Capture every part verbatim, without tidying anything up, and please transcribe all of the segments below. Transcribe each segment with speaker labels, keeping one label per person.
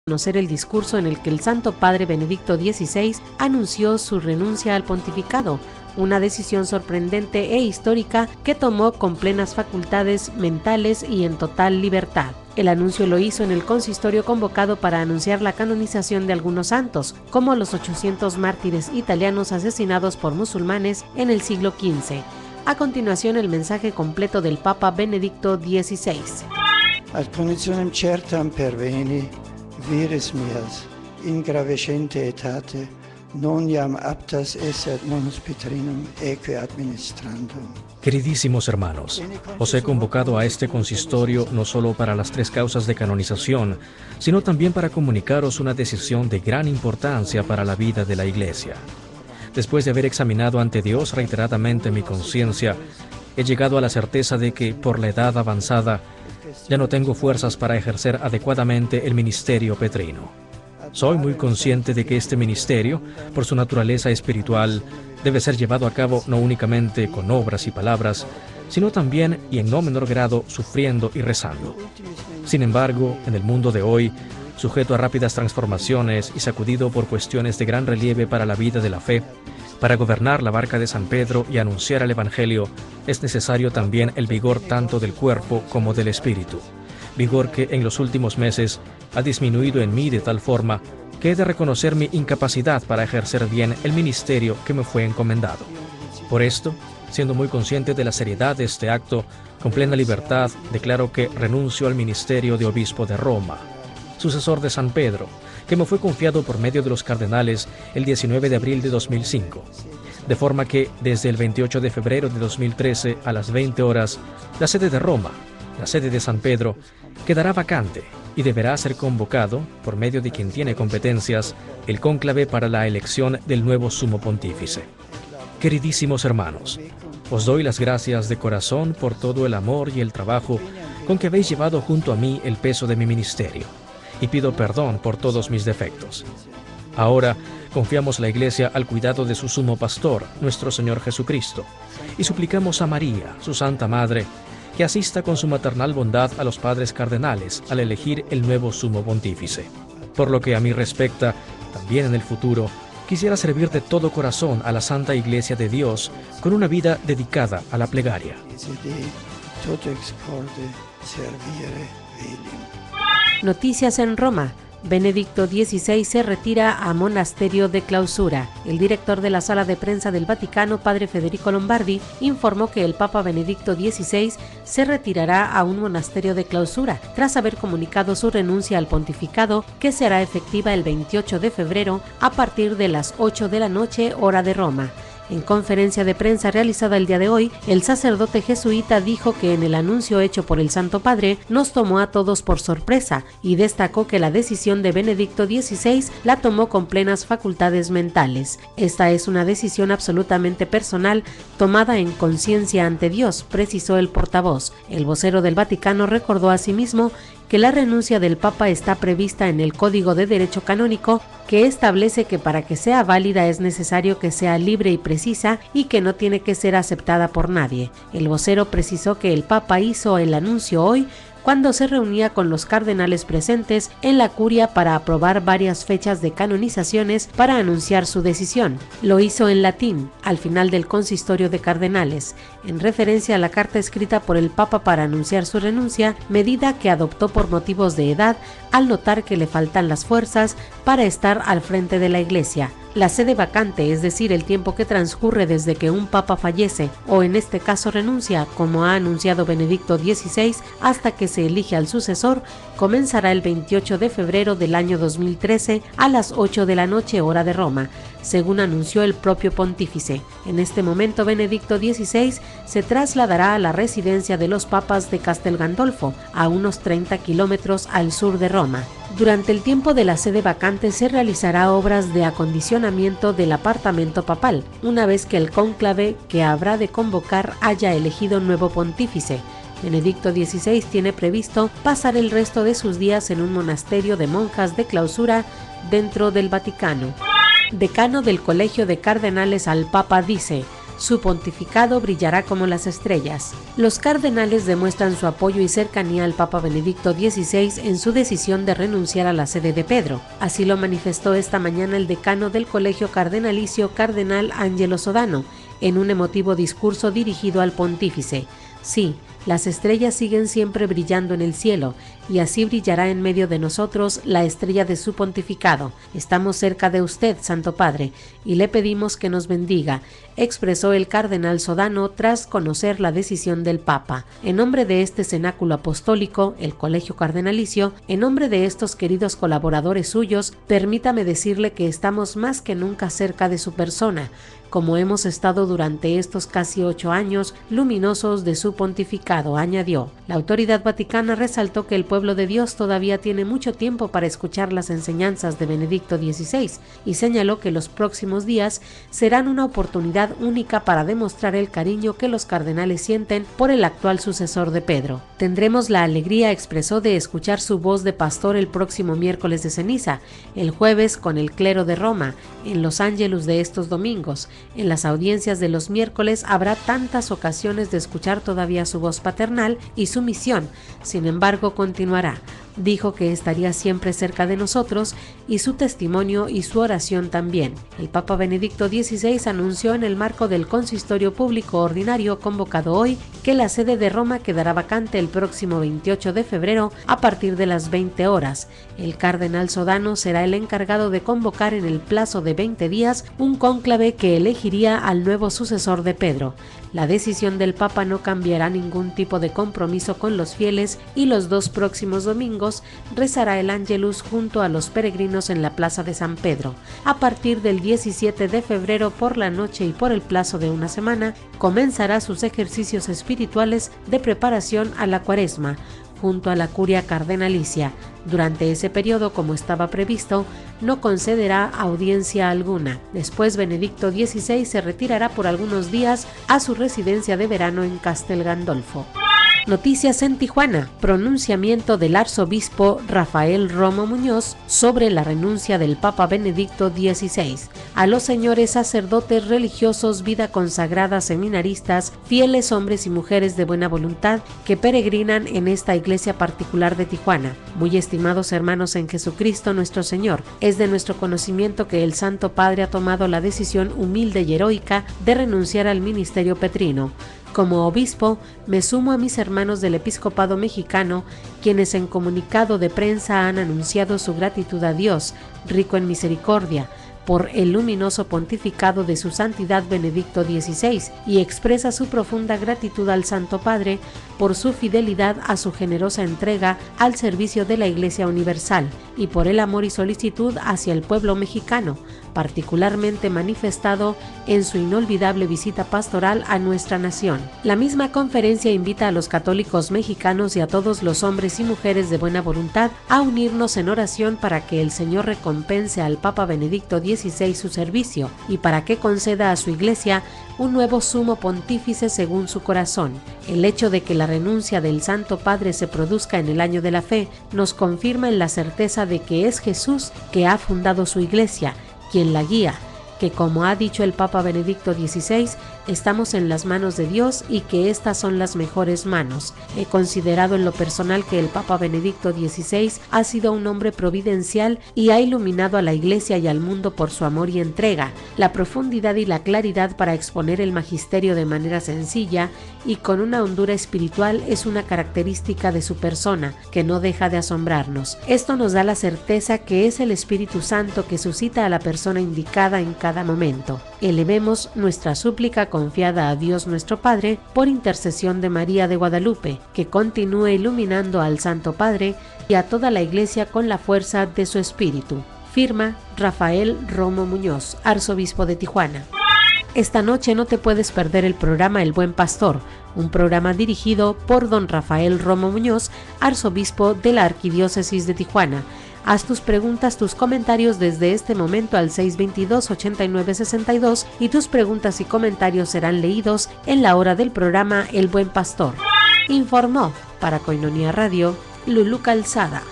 Speaker 1: conocer el discurso en el que el Santo Padre Benedicto dieciséis anunció su renuncia al pontificado, una decisión sorprendente e histórica que tomó con plenas facultades mentales y en total libertad. El anuncio lo hizo en el consistorio convocado para anunciar la canonización de algunos santos, como los ochocientos mártires italianos asesinados por musulmanes en el siglo quince. A continuación, el mensaje completo del Papa Benedicto dieciséis.
Speaker 2: Ad conditionem certam perveni, vires mias, in gravescente etate, non iam aptas esset non hospitrinum eque administrandum.
Speaker 3: Queridísimos hermanos, os he convocado a este consistorio no solo para las tres causas de canonización, sino también para comunicaros una decisión de gran importancia para la vida de la Iglesia. Después de haber examinado ante Dios reiteradamente mi conciencia, he llegado a la certeza de que, por la edad avanzada, ya no tengo fuerzas para ejercer adecuadamente el ministerio petrino. Soy muy consciente de que este ministerio, por su naturaleza espiritual, debe ser llevado a cabo no únicamente con obras y palabras, sino también, y en no menor grado, sufriendo y rezando. Sin embargo, en el mundo de hoy, sujeto a rápidas transformaciones y sacudido por cuestiones de gran relieve para la vida de la fe, para gobernar la barca de San Pedro y anunciar el Evangelio, es necesario también el vigor tanto del cuerpo como del espíritu. Vigor que en los últimos meses ha disminuido en mí de tal forma que he de reconocer mi incapacidad para ejercer bien el ministerio que me fue encomendado. Por esto, siendo muy consciente de la seriedad de este acto, con plena libertad declaro que renuncio al ministerio de obispo de Roma, sucesor de San Pedro, que me fue confiado por medio de los cardenales el diecinueve de abril de dos mil cinco. De forma que, desde el veintiocho de febrero de dos mil trece a las veinte horas, la sede de Roma, la sede de San Pedro, quedará vacante y deberá ser convocado, por medio de quien tiene competencias, el cónclave para la elección del nuevo sumo pontífice. Queridísimos hermanos, os doy las gracias de corazón por todo el amor y el trabajo con que habéis llevado junto a mí el peso de mi ministerio, y pido perdón por todos mis defectos. Ahora confiamos la Iglesia al cuidado de su sumo pastor, nuestro Señor Jesucristo, y suplicamos a María, su Santa Madre, que asista con su maternal bondad a los padres cardenales al elegir el nuevo sumo pontífice. Por lo que a mí respecta, también en el futuro, quisiera servir de todo corazón a la Santa Iglesia de Dios con una vida dedicada a la plegaria.
Speaker 1: Noticias en Roma. Benedicto dieciséis se retira a monasterio de clausura. El director de la sala de prensa del Vaticano, padre Federico Lombardi, informó que el Papa Benedicto dieciséis se retirará a un monasterio de clausura, tras haber comunicado su renuncia al pontificado, que será efectiva el veintiocho de febrero a partir de las ocho de la noche, hora de Roma. En conferencia de prensa realizada el día de hoy, el sacerdote jesuita dijo que en el anuncio hecho por el Santo Padre nos tomó a todos por sorpresa y destacó que la decisión de Benedicto dieciséis la tomó con plenas facultades mentales. Esta es una decisión absolutamente personal tomada en conciencia ante Dios, precisó el portavoz. El vocero del Vaticano recordó asimismo que la renuncia del Papa está prevista en el Código de Derecho Canónico, que establece que para que sea válida es necesario que sea libre y precisa y que no tiene que ser aceptada por nadie. El vocero precisó que el Papa hizo el anuncio hoy cuando se reunía con los cardenales presentes en la curia para aprobar varias fechas de canonizaciones para anunciar su decisión. Lo hizo en latín, al final del consistorio de cardenales, en referencia a la carta escrita por el Papa para anunciar su renuncia, medida que adoptó por motivos de edad al notar que le faltan las fuerzas para estar al frente de la Iglesia. La sede vacante, es decir, el tiempo que transcurre desde que un papa fallece o en este caso renuncia, como ha anunciado Benedicto dieciséis, hasta que se elige al sucesor, comenzará el veintiocho de febrero del año dos mil trece a las ocho de la noche, hora de Roma, según anunció el propio pontífice. En este momento, Benedicto dieciséis se trasladará a la residencia de los papas de Castel Gandolfo, a unos treinta kilómetros al sur de Roma. Durante el tiempo de la sede vacante se realizará obras de acondicionamiento del apartamento papal, una vez que el cónclave que habrá de convocar haya elegido nuevo pontífice. Benedicto dieciséis tiene previsto pasar el resto de sus días en un monasterio de monjas de clausura dentro del Vaticano. Decano del Colegio de Cardenales al Papa dice: Su pontificado brillará como las estrellas. Los cardenales demuestran su apoyo y cercanía al Papa Benedicto dieciséis en su decisión de renunciar a la sede de Pedro. Así lo manifestó esta mañana el decano del Colegio Cardenalicio, Cardenal Angelo Sodano, en un emotivo discurso dirigido al pontífice. Sí, las estrellas siguen siempre brillando en el cielo, y así brillará en medio de nosotros la estrella de su pontificado. Estamos cerca de usted, Santo Padre, y le pedimos que nos bendiga, expresó el cardenal Sodano tras conocer la decisión del Papa. En nombre de este cenáculo apostólico, el Colegio Cardenalicio, en nombre de estos queridos colaboradores suyos, permítame decirle que estamos más que nunca cerca de su persona, como hemos estado durante estos casi ocho años luminosos de su pontificado, añadió. La autoridad vaticana resaltó que el pueblo de Dios todavía tiene mucho tiempo para escuchar las enseñanzas de Benedicto dieciséis y señaló que los próximos días serán una oportunidad única para demostrar el cariño que los cardenales sienten por el actual sucesor de Pedro. Tendremos la alegría, expresó, de escuchar su voz de pastor el próximo miércoles de ceniza, el jueves con el clero de Roma, en los ángelus de estos domingos. En las audiencias de los miércoles habrá tantas ocasiones de escuchar todavía su voz paternal y su misión. Sin embargo, continuará. Dijo que estaría siempre cerca de nosotros y su testimonio y su oración también. El Papa Benedicto dieciséis anunció en el marco del consistorio público ordinario convocado hoy que la sede de Roma quedará vacante el próximo veintiocho de febrero a partir de las veinte horas. El cardenal Sodano será el encargado de convocar en el plazo de veinte días un cónclave que elegiría al nuevo sucesor de Pedro. La decisión del Papa no cambiará ningún tipo de compromiso con los fieles y los dos próximos domingos rezará el Ángelus junto a los peregrinos en la Plaza de San Pedro. A partir del diecisiete de febrero por la noche y por el plazo de una semana, comenzará sus ejercicios espirituales de preparación a la Cuaresma, junto a la curia cardenalicia. Durante ese periodo, como estaba previsto, no concederá audiencia alguna. Después, Benedicto dieciséis se retirará por algunos días a su residencia de verano en Castel Gandolfo. Noticias en Tijuana. Pronunciamiento del arzobispo Rafael Romo Muñoz sobre la renuncia del Papa Benedicto dieciséis. A los señores sacerdotes, religiosos, vida consagrada, seminaristas, fieles hombres y mujeres de buena voluntad que peregrinan en esta iglesia particular de Tijuana. Muy estimados hermanos en Jesucristo nuestro Señor, es de nuestro conocimiento que el Santo Padre ha tomado la decisión humilde y heroica de renunciar al ministerio petrino. Como obispo, me sumo a mis hermanos del episcopado mexicano, quienes en comunicado de prensa han anunciado su gratitud a Dios, rico en misericordia, por el luminoso pontificado de su santidad Benedicto dieciséis, y expresa su profunda gratitud al Santo Padre por su fidelidad a su generosa entrega al servicio de la Iglesia Universal y por el amor y solicitud hacia el pueblo mexicano, particularmente manifestado en su inolvidable visita pastoral a nuestra nación. La misma conferencia invita a los católicos mexicanos y a todos los hombres y mujeres de buena voluntad a unirnos en oración para que el Señor recompense al Papa Benedicto dieciséis su servicio y para que conceda a su Iglesia un nuevo sumo pontífice según su corazón. El hecho de que la renuncia del Santo Padre se produzca en el año de la fe nos confirma en la certeza de que es Jesús que ha fundado su Iglesia, quien la guía, que como ha dicho el Papa Benedicto dieciséis, estamos en las manos de Dios y que estas son las mejores manos. He considerado en lo personal que el Papa Benedicto dieciséis ha sido un hombre providencial y ha iluminado a la Iglesia y al mundo por su amor y entrega, la profundidad y la claridad para exponer el magisterio de manera sencilla y con una hondura espiritual es una característica de su persona que no deja de asombrarnos. Esto nos da la certeza que es el Espíritu Santo que suscita a la persona indicada en cada momento. Elevemos nuestra súplica confiada a Dios nuestro Padre por intercesión de María de Guadalupe, que continúe iluminando al Santo Padre y a toda la Iglesia con la fuerza de su Espíritu. Firma Rafael Romo Muñoz, arzobispo de Tijuana. Esta noche no te puedes perder el programa El Buen Pastor, un programa dirigido por don Rafael Romo Muñoz, arzobispo de la Arquidiócesis de Tijuana. Haz tus preguntas, tus comentarios desde este momento al seis veintidós, ochenta y nueve sesenta y dos y tus preguntas y comentarios serán leídos en la hora del programa El Buen Pastor. Informó para Koinonia Radio Lulú Calzada.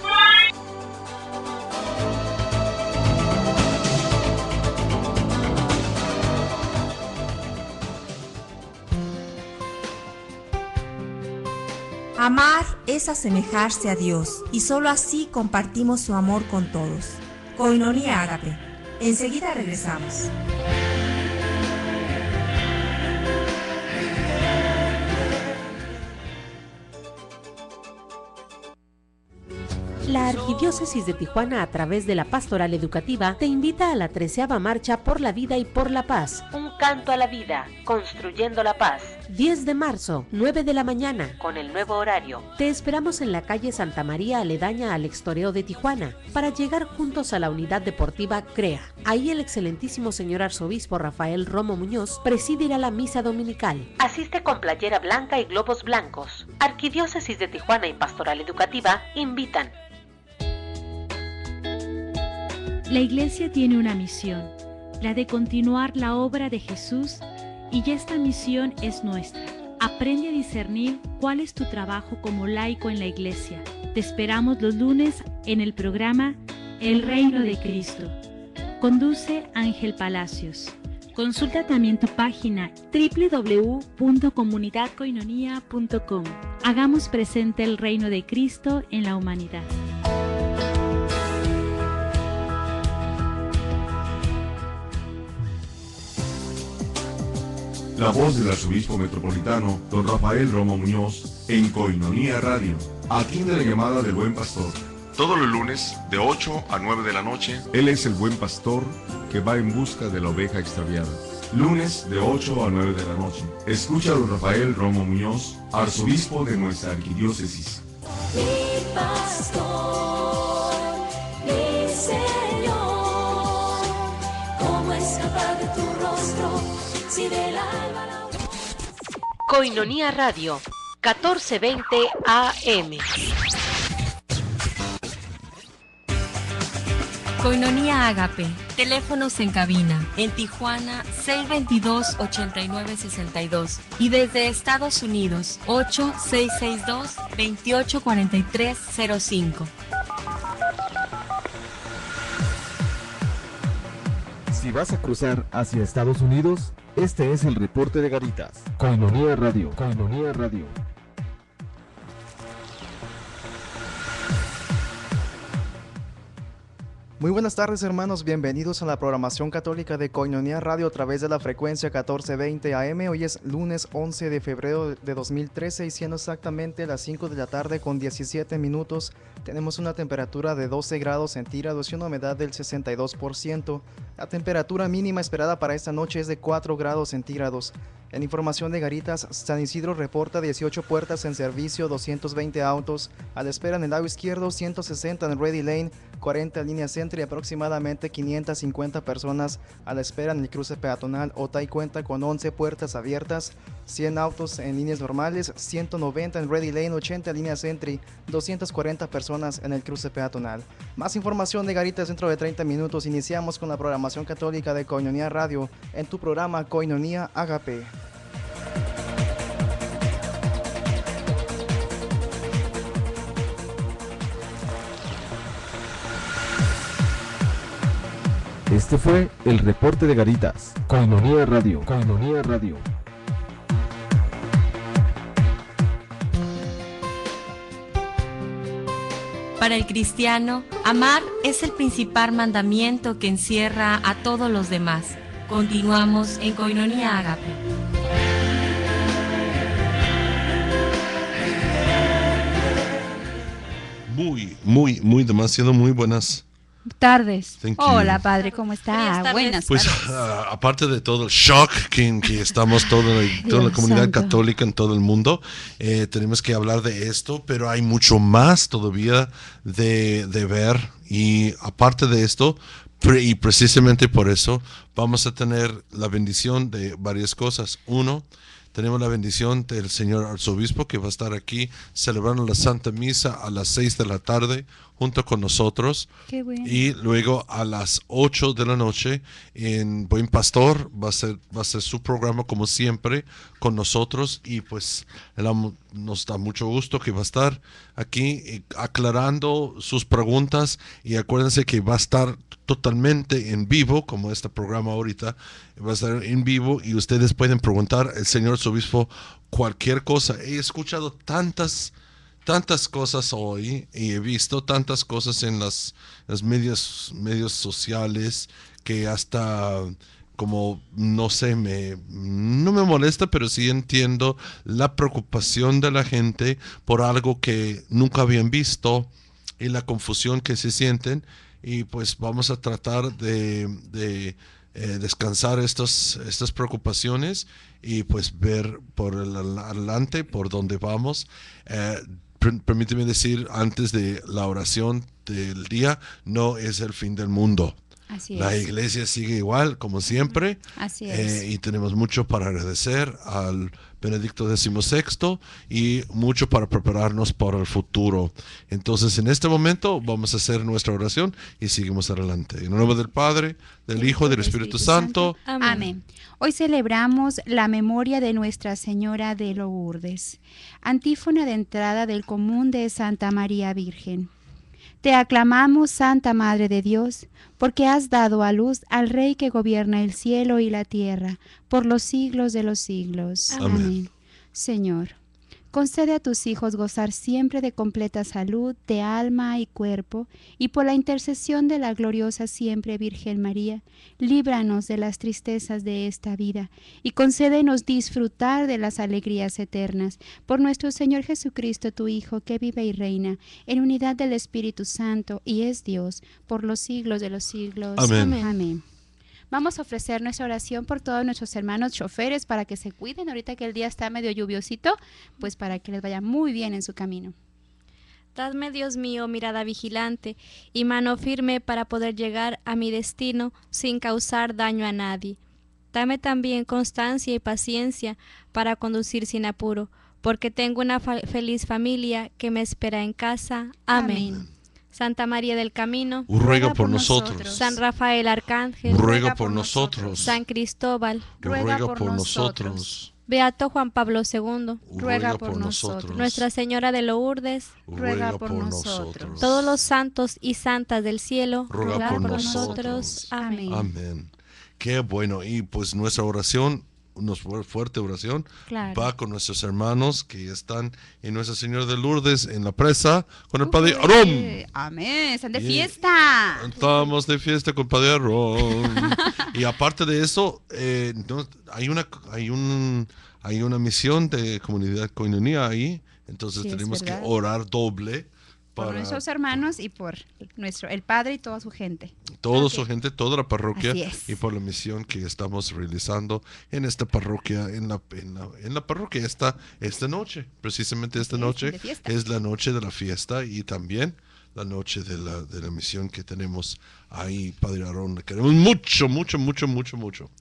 Speaker 4: Amar es asemejarse a Dios y solo así compartimos su amor con todos. Koinonia Ágape. Enseguida regresamos.
Speaker 1: La Arquidiócesis de Tijuana, a través de la Pastoral Educativa, te invita a la treceava Marcha por la Vida y por la Paz. Un canto a la vida, construyendo la paz. diez de marzo, nueve de la mañana, con el nuevo horario. Te esperamos en la calle Santa María, aledaña al Extoreo de Tijuana, para llegar juntos a la unidad deportiva CREA. Ahí el excelentísimo señor arzobispo Rafael Romo Muñoz presidirá la misa dominical. Asiste con playera blanca y globos blancos. Arquidiócesis de Tijuana y Pastoral Educativa invitan.
Speaker 5: La Iglesia tiene una misión, la de continuar la obra de Jesús, y esta misión es nuestra. Aprende a discernir cuál es tu trabajo como laico en la Iglesia. Te esperamos los lunes en el programa El Reino de Cristo. Conduce Ángel Palacios. Consulta también tu página doble u doble u doble u punto comunidad koinonia punto com. Hagamos presente el reino de Cristo en la humanidad.
Speaker 6: La voz del arzobispo metropolitano, don Rafael Romo Muñoz, en Koinonia Radio. Atiende la llamada del Buen Pastor. Todos los lunes, de ocho a nueve de la noche, él es el Buen Pastor que va en busca de la oveja extraviada. Lunes, de ocho a nueve de la noche. Escucha a don Rafael Romo Muñoz, arzobispo de nuestra arquidiócesis.
Speaker 7: Mi pastor, mi Señor, ¿cómo escapar de tu rostro si del alba la...
Speaker 1: Koinonia Radio, catorce veinte A M.
Speaker 8: Koinonia Ágape, teléfonos en cabina, en Tijuana seis veintidós, ochenta y nueve sesenta y dos y desde Estados Unidos ocho seis seis dos, veintiocho cuarenta y tres cero cinco.
Speaker 9: Si vas a cruzar hacia Estados Unidos, este es el reporte de Garitas. Koinonia Radio, Koinonia Radio.
Speaker 10: Muy buenas tardes, hermanos, bienvenidos a la programación católica de Koinonia Radio a través de la frecuencia catorce veinte A M. Hoy es lunes once de febrero de dos mil trece y siendo exactamente las cinco de la tarde con diecisiete minutos, tenemos una temperatura de doce grados centígrados y una humedad del sesenta y dos por ciento. La temperatura mínima esperada para esta noche es de cuatro grados centígrados. En información de Garitas, San Isidro reporta dieciocho puertas en servicio, doscientos veinte autos a la espera en el lado izquierdo, ciento sesenta en Ready Lane, cuarenta en línea centro y aproximadamente quinientas cincuenta personas a la espera en el cruce peatonal. Otay cuenta con once puertas abiertas, cien autos en líneas normales, ciento noventa en Ready Lane, ochenta en línea centro y doscientas cuarenta personas en el cruce peatonal. Más información de Garitas dentro de treinta minutos. Iniciamos con la programación católica de Koinonia Radio en tu programa Koinonia Ágape.
Speaker 9: Este fue el reporte de Garitas. Koinonia Radio, Koinonia Radio.
Speaker 8: Para el cristiano, amar es el principal mandamiento que encierra a todos los demás. Continuamos en Koinonia Ágape.
Speaker 11: Muy, muy, muy demasiado muy buenas
Speaker 12: tardes.
Speaker 11: Thank you.
Speaker 12: Hola, padre, ¿cómo está? Buenas
Speaker 11: pues,
Speaker 12: tardes.
Speaker 11: Uh, aparte de todo el shock que, que estamos toda, toda la comunidad
Speaker 12: santo.
Speaker 11: católica en todo el mundo, eh, tenemos que hablar de esto, pero hay mucho más todavía de, de ver. Y aparte de esto, pre, y precisamente por eso, vamos a tener la bendición de varias cosas. Uno, tenemos la bendición del señor arzobispo que va a estar aquí celebrando la Santa Misa a las seis de la tarde junto con nosotros.
Speaker 12: Qué bueno.
Speaker 11: Y luego a las ocho de la noche en Buen Pastor va a ser, va a ser su programa como siempre con nosotros y pues nos da mucho gusto que va a estar aquí aclarando sus preguntas y acuérdense que va a estar totalmente en vivo como este programa ahorita va a estar en vivo y ustedes pueden preguntar al señor arzobispo cualquier cosa. He escuchado tantas tantas cosas hoy y he visto tantas cosas en las, las medios, medios sociales que hasta como no sé, me, no me molesta, pero sí entiendo la preocupación de la gente por algo que nunca habían visto y la confusión que se sienten, y pues vamos a tratar de, de eh, descansar estos, estas preocupaciones y pues ver por el adelante, por dónde vamos. Eh, per- permíteme decir antes de la oración del día, no es el fin del mundo.
Speaker 12: Así
Speaker 11: La
Speaker 12: es.
Speaker 11: iglesia sigue igual, como siempre.
Speaker 12: Así
Speaker 11: eh,
Speaker 12: es.
Speaker 11: y tenemos mucho para agradecer al Benedicto dieciséis y mucho para prepararnos para el futuro. Entonces, en este momento vamos a hacer nuestra oración y seguimos adelante. En el nombre del Padre, del Hijo y del Espíritu Santo.
Speaker 12: Amén. Amén. Hoy celebramos la memoria de Nuestra Señora de Lourdes. Antífona de entrada del común de Santa María Virgen. Te aclamamos, Santa Madre de Dios, porque has dado a luz al Rey que gobierna el cielo y la tierra, por los siglos de los siglos.
Speaker 11: Amén.
Speaker 12: Amén. Señor, concede a tus hijos gozar siempre de completa salud de alma y cuerpo, y por la intercesión de la gloriosa siempre Virgen María, líbranos de las tristezas de esta vida, y concédenos disfrutar de las alegrías eternas, por nuestro Señor Jesucristo, tu Hijo, que vive y reina en unidad del Espíritu Santo, y es Dios, por los siglos de los siglos.
Speaker 11: Amén.
Speaker 12: Amén. Amén. Vamos a ofrecer nuestra oración por todos nuestros hermanos choferes para que se cuiden ahorita que el día está medio lluviosito, pues para que les vaya muy bien en su camino.
Speaker 13: Dadme, Dios mío, mirada vigilante y mano firme para poder llegar a mi destino sin causar daño a nadie. Dame también constancia y paciencia para conducir sin apuro, porque tengo una fa- feliz familia que me espera en casa. Amén.
Speaker 12: Amén.
Speaker 13: Santa María del Camino,
Speaker 11: Ruega por nosotros.
Speaker 13: San Rafael Arcángel,
Speaker 11: Ruega por nosotros.
Speaker 13: San Cristóbal,
Speaker 11: Ruega por nosotros.
Speaker 13: Beato Juan Pablo segundo,
Speaker 11: Ruega por nosotros.
Speaker 13: Nuestra Señora de Lourdes,
Speaker 11: Ruega por nosotros.
Speaker 13: todos los santos y santas del cielo,
Speaker 11: Ruega
Speaker 13: ruega
Speaker 11: por
Speaker 13: por
Speaker 11: nosotros.
Speaker 13: nosotros. Amén.
Speaker 11: Amén. Qué bueno. Y pues nuestra oración, una fu- fuerte oración,
Speaker 12: Claro.
Speaker 11: va con nuestros hermanos que están en Nuestra Señora de Lourdes en la presa con el Padre
Speaker 12: Uy,
Speaker 11: Aarón.
Speaker 12: Amén, están de
Speaker 11: Y-
Speaker 12: fiesta.
Speaker 11: Estamos de fiesta con Padre Aarón. Y aparte de eso, eh, no, hay una hay un hay una misión de comunidad Koinonia ahí, entonces
Speaker 12: Sí, es
Speaker 11: tenemos que
Speaker 12: verdad.
Speaker 11: orar doble
Speaker 12: Por
Speaker 11: para
Speaker 12: nuestros hermanos y por nuestro el Padre y toda su gente.
Speaker 11: toda su gente, toda la parroquia,
Speaker 12: Así es.
Speaker 11: y por la misión que estamos realizando en esta parroquia, en la, en la, en la parroquia esta, esta noche, precisamente esta
Speaker 12: Así es,
Speaker 11: noche
Speaker 12: de fiesta.
Speaker 11: es la noche de la fiesta y también la noche de la, de la misión que tenemos ahí, Padre Aarón. Le queremos mucho, mucho, mucho, mucho, mucho.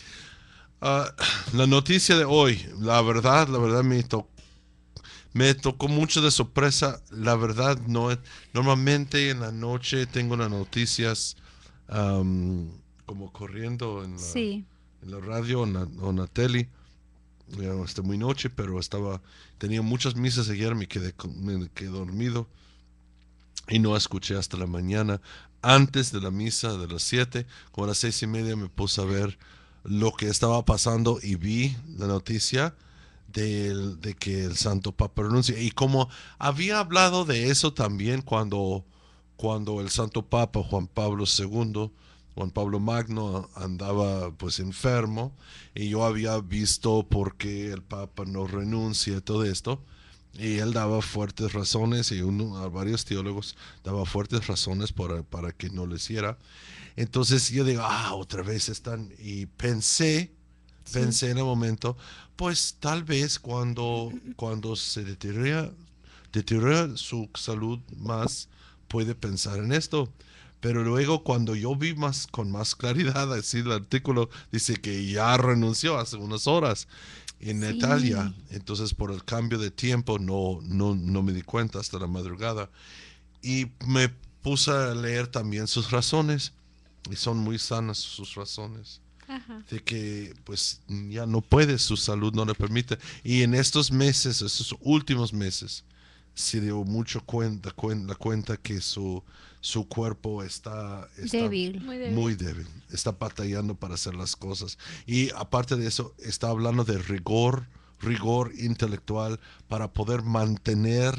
Speaker 11: Ah, la noticia de hoy, la verdad, la verdad me tocó. Me tocó mucho de sorpresa. La verdad, no. Normalmente en la noche tengo las noticias am, como corriendo en la,
Speaker 12: Sí.
Speaker 11: en la radio o en la, o en la tele. Ya, hasta muy noche, pero estaba tenía muchas misas ayer, me quedé, con- me quedé dormido y no escuché hasta la mañana. Antes de la misa de las siete, como a las seis y media, me puse a ver lo que estaba pasando y vi la noticia de, de que el Santo Papa renuncia. Y como había hablado de eso también cuando, cuando el Santo Papa Juan Pablo segundo, Juan Pablo Magno, andaba pues enfermo, y yo había visto por qué el Papa no renuncia y todo esto, y él daba fuertes razones, y uno, a varios teólogos daba fuertes razones para, para que no lo hiciera. Entonces yo digo, ah, otra vez están, y pensé,
Speaker 12: Sí.
Speaker 11: pensé en el momento, pues tal vez cuando, cuando se deteriora, deteriora su salud más, puede pensar en esto. Pero luego cuando yo vi más con más claridad, así el artículo dice que ya renunció hace unas horas en
Speaker 12: Sí.
Speaker 11: Italia. Entonces por el cambio de tiempo no, no, no me di cuenta hasta la madrugada. Y me puse a leer también sus razones, y son muy sanas sus razones.
Speaker 13: Ajá.
Speaker 11: De que pues ya no puede, su salud no le permite. Y en estos meses, estos últimos meses, se dio mucho cuenta, cuen- la cuenta que su, su cuerpo está, está
Speaker 12: Débil.
Speaker 13: Muy débil.
Speaker 11: muy débil, está batallando para hacer las cosas. Y aparte de eso, está hablando de rigor, rigor intelectual para poder mantener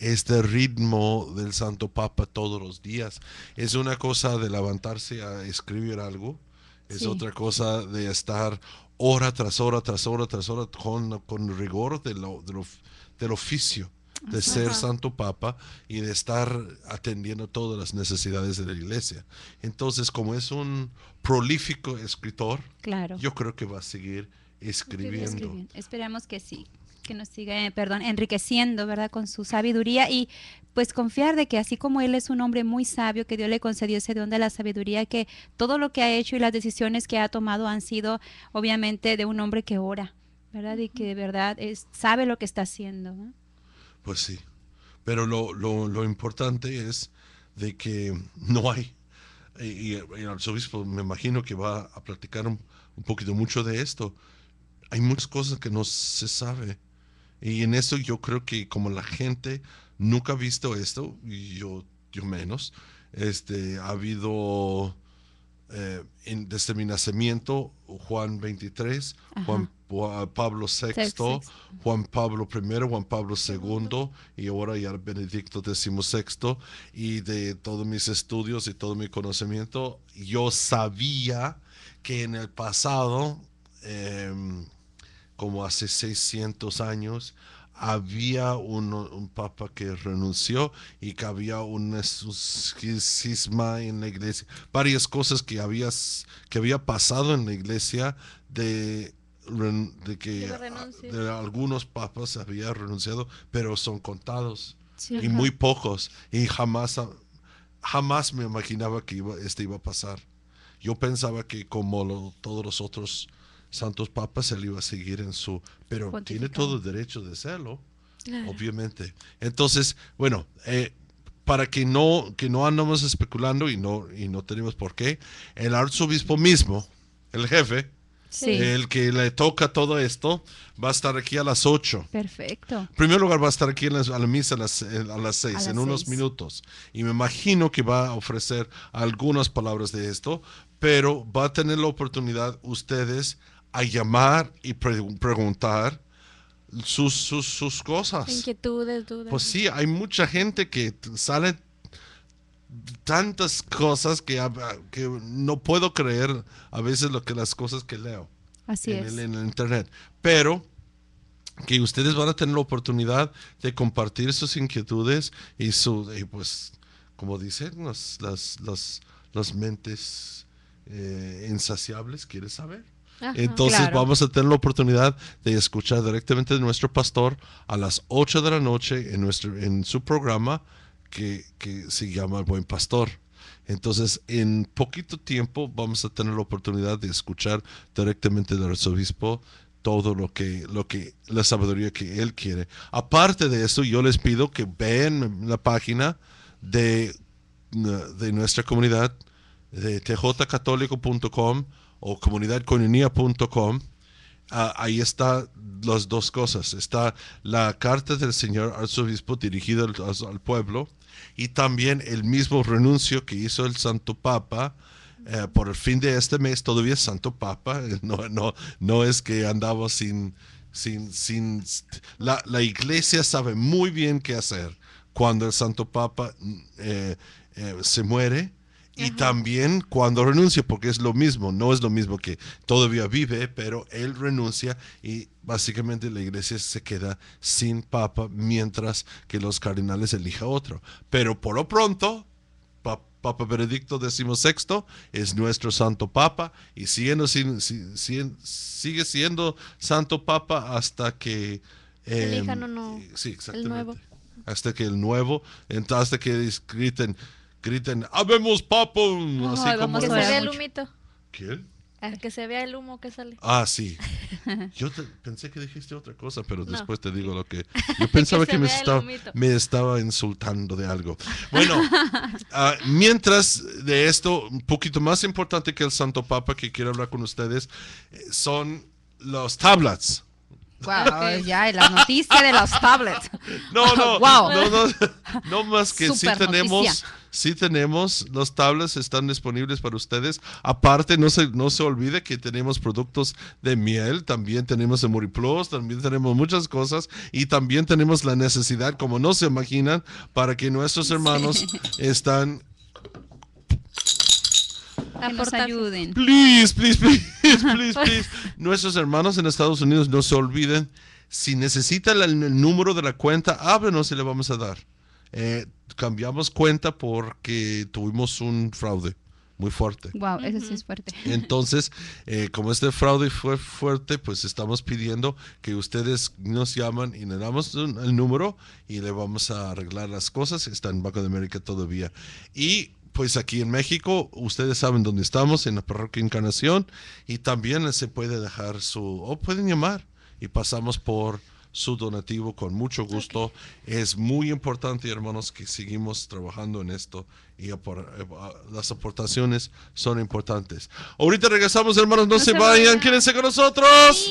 Speaker 11: este ritmo del Santo Papa todos los días. Es una cosa de levantarse a escribir algo, es
Speaker 12: Sí.
Speaker 11: otra cosa de estar hora tras hora, tras hora, tras hora, con, con rigor de lo, de lo- del oficio de
Speaker 12: Ajá.
Speaker 11: ser Santo Papa y de estar atendiendo todas las necesidades de la iglesia. Entonces, como es un prolífico escritor,
Speaker 12: Claro.
Speaker 11: yo creo que va a seguir escribiendo.
Speaker 12: Escribiendo. Esperemos que sí, que nos siga, eh, perdón, enriqueciendo, ¿verdad? Con su sabiduría y pues confiar de que así como él es un hombre muy sabio, que Dios le concedió ese don de la sabiduría, que todo lo que ha hecho y las decisiones que ha tomado han sido obviamente de un hombre que ora, ¿verdad? Y que de verdad es, sabe lo que está haciendo, ¿no?
Speaker 11: Pues sí, pero lo, lo, lo importante es de que no hay, y, y el arzobispo me imagino que va a platicar un, un poquito mucho de esto, hay muchas cosas que no se sabe, y en eso yo creo que como la gente nunca ha visto esto, y yo, yo menos, este, ha habido eh, en, desde mi nacimiento Juan veintitrés,
Speaker 12: Ajá.
Speaker 11: Juan Juan Pablo sexto,
Speaker 12: Sexto.
Speaker 11: Juan Pablo primero, Juan Pablo segundo y ahora ya Benedicto decimosexto, y de todos mis estudios y todo mi conocimiento, yo sabía que en el pasado, em, como hace seiscientos años, había un, un papa que renunció y que había un cisma en la iglesia, varias cosas que había, que había pasado en la iglesia de de que
Speaker 13: Que renuncie.
Speaker 11: de algunos papas había renunciado, pero son contados
Speaker 12: Sí.
Speaker 11: y muy pocos, y jamás jamás me imaginaba que iba, este iba a pasar. Yo pensaba que como lo- todos los otros santos papas él iba a seguir en su, pero tiene
Speaker 12: Pontificado.
Speaker 11: todo el derecho de hacerlo,
Speaker 13: Claro.
Speaker 11: obviamente. Entonces, bueno, eh, para que no que no andamos especulando y no y no tenemos por qué, el arzobispo mismo, el jefe,
Speaker 12: Sí.
Speaker 11: el que le toca todo esto, va a estar aquí a las ocho.
Speaker 12: Perfecto.
Speaker 11: En primer lugar va a estar aquí en la, a la misa a las, a las seis,
Speaker 12: A las
Speaker 11: en unos
Speaker 12: seis.
Speaker 11: minutos. Y me imagino que va a ofrecer algunas palabras de esto, pero va a tener la oportunidad ustedes a llamar y pre- preguntar sus, sus, sus cosas.
Speaker 13: Inquietudes, dudas.
Speaker 11: Pues sí, hay mucha gente que t- sale tantas cosas que, hab- que no puedo creer a veces lo que las cosas que leo
Speaker 12: Así
Speaker 11: en
Speaker 12: es.
Speaker 11: el, en el internet, pero que ustedes van a tener la oportunidad de compartir sus inquietudes y su y pues como dicen las las las, las mentes eh, insaciables quieren saber.
Speaker 13: Ajá.
Speaker 11: Entonces
Speaker 12: Claro.
Speaker 11: vamos a tener la oportunidad de escuchar directamente de nuestro pastor a las ocho de la noche en nuestro en su programa que, que se llama El Buen Pastor. Entonces, en poquito tiempo vamos a tener la oportunidad de escuchar directamente del arzobispo todo lo que, lo que, la sabiduría que él quiere. Aparte de eso, yo les pido que vean la página de, de nuestra comunidad, de t j católico punto com o comunidad coinonía punto com. Ah, ahí está las dos cosas. Está la carta del señor arzobispo dirigida al, al pueblo y también el mismo renuncio que hizo el Santo Papa eh, por el fin de este mes. Todavía es Santo Papa, no, no, no es que andaba sin... sin, sin la, la iglesia sabe muy bien qué hacer cuando el Santo Papa eh, eh, se muere. Y
Speaker 13: Ajá.
Speaker 11: también cuando renuncia, porque es lo mismo, no es lo mismo que todavía vive, pero él renuncia y básicamente la iglesia se queda sin papa mientras que los cardenales elijan otro. Pero por lo pronto, pa- Papa Benedicto decimosexto es nuestro santo papa y siendo, sin- si- si- sigue siendo santo papa hasta que... eh,
Speaker 13: Elijan uno,
Speaker 11: sí,
Speaker 13: el
Speaker 11: exactamente.
Speaker 13: nuevo.
Speaker 11: Hasta que el nuevo, entonces hasta que griten... griten, habemos papo,
Speaker 12: No,
Speaker 11: así
Speaker 12: ay,
Speaker 11: como...
Speaker 12: vamos
Speaker 13: Que
Speaker 12: a
Speaker 13: se
Speaker 12: orar
Speaker 13: vea el
Speaker 12: mucho.
Speaker 13: humito.
Speaker 11: ¿Qué?
Speaker 13: Ah, Que se vea el humo que sale.
Speaker 11: Ah, sí. Yo te- pensé que dijiste otra cosa, pero
Speaker 13: No.
Speaker 11: después te digo lo que... Yo pensaba
Speaker 13: Que
Speaker 11: que,
Speaker 13: se
Speaker 11: me,
Speaker 13: vea el
Speaker 11: estaba,
Speaker 13: humito.
Speaker 11: me estaba insultando de algo. Bueno, ah, mientras de esto, un poquito más importante que el Santo Papa que quiero hablar con ustedes, eh, son los tablets.
Speaker 14: Wow, ya, la noticia de los tablets.
Speaker 11: No, no,
Speaker 14: wow.
Speaker 11: no, no, no más que sí
Speaker 14: Super
Speaker 11: tenemos,
Speaker 14: noticia.
Speaker 11: sí tenemos, los tablets están disponibles para ustedes. Aparte, no se, no se olvide que tenemos productos de miel, también tenemos el MoriPlus, también tenemos muchas cosas y también tenemos la necesidad, como no se imaginan, para que nuestros hermanos
Speaker 14: Sí.
Speaker 11: están...
Speaker 14: Que nos ayuden.
Speaker 11: Please, please, please, please, please. Nuestros hermanos en Estados Unidos, no se olviden, si necesitan el, el número de la cuenta, háblenos y le vamos a dar. Eh, cambiamos cuenta porque tuvimos un fraude muy fuerte.
Speaker 14: Wow, eso sí es fuerte.
Speaker 11: Entonces, eh, como este fraude fue fuerte, pues estamos pidiendo que ustedes nos llaman y le damos un- el número y le vamos a arreglar las cosas. Está en Banco de América todavía. Y pues aquí en México, ustedes saben dónde estamos, en la Parroquia Encarnación, y también se puede dejar su, o pueden llamar, y pasamos por su donativo con mucho gusto. Es muy importante, hermanos, que seguimos trabajando en esto, y apor- eh, las aportaciones son importantes. Ahorita regresamos, hermanos, no,
Speaker 14: No
Speaker 11: se
Speaker 14: se
Speaker 11: vayan,
Speaker 14: vayan.
Speaker 11: quédense con nosotros.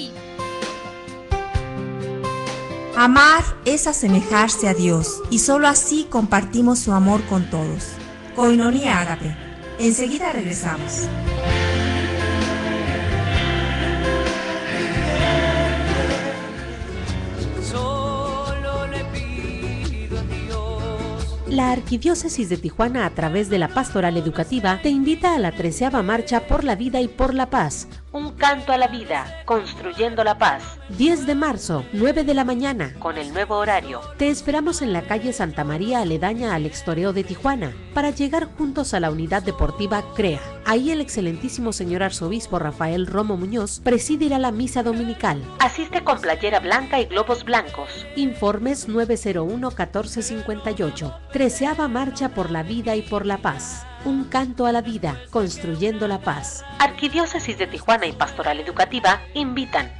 Speaker 4: Amar es asemejarse a Dios y solo así compartimos su amor con todos. Koinonia Ágape. Enseguida regresamos.
Speaker 7: Solo le pido a Dios.
Speaker 1: La Arquidiócesis de Tijuana, a través de la Pastoral Educativa, te invita a la treceava Marcha por la Vida y por la Paz. Un canto a la vida, construyendo la paz. diez de marzo, nueve de la mañana, con el nuevo horario. Te esperamos en la calle Santa María, aledaña al Extoreo de Tijuana, para llegar juntos a la unidad deportiva CREA. Ahí el excelentísimo señor arzobispo Rafael Romo Muñoz presidirá la misa dominical. Asiste con playera blanca y globos blancos. Informes nueve cero uno, catorce cincuenta y ocho. Treceava Marcha por la Vida y por la Paz. Un canto a la vida, construyendo la paz. Arquidiócesis de Tijuana y Pastoral Educativa invitan.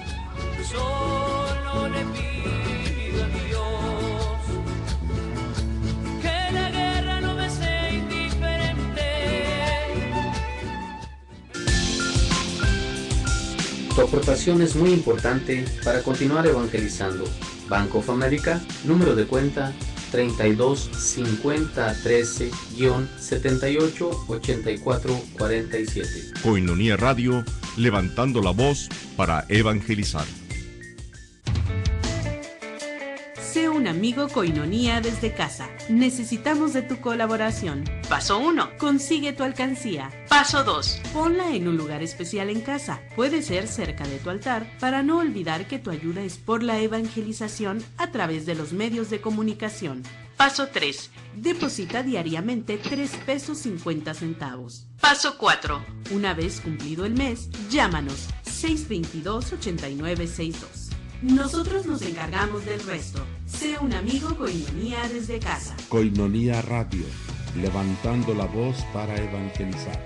Speaker 7: Solo le pido a Dios que la guerra no me sea indiferente.
Speaker 15: Tu aportación es muy importante para continuar evangelizando. Banco of America, número de cuenta treinta y dos cincuenta trece setenta y ocho ochenta y cuatro cuarenta y siete.
Speaker 6: Koinonia Radio, levantando la voz para evangelizar.
Speaker 16: Sé un amigo Koinonia desde casa. Necesitamos de tu colaboración. Paso uno. Consigue tu alcancía. Paso dos. Ponla en un lugar especial en casa. Puede ser cerca de tu altar para no olvidar que tu ayuda es por la evangelización a través de los medios de comunicación. Paso tres. Deposita diariamente tres pesos cincuenta centavos. Paso cuatro. Una vez cumplido el mes, llámanos seis veintidós, ochenta y nueve sesenta y dos. Nosotros nos encargamos del resto. Sé un amigo Koinonia desde casa.
Speaker 17: Koinonia Radio, levantando la voz para evangelizar.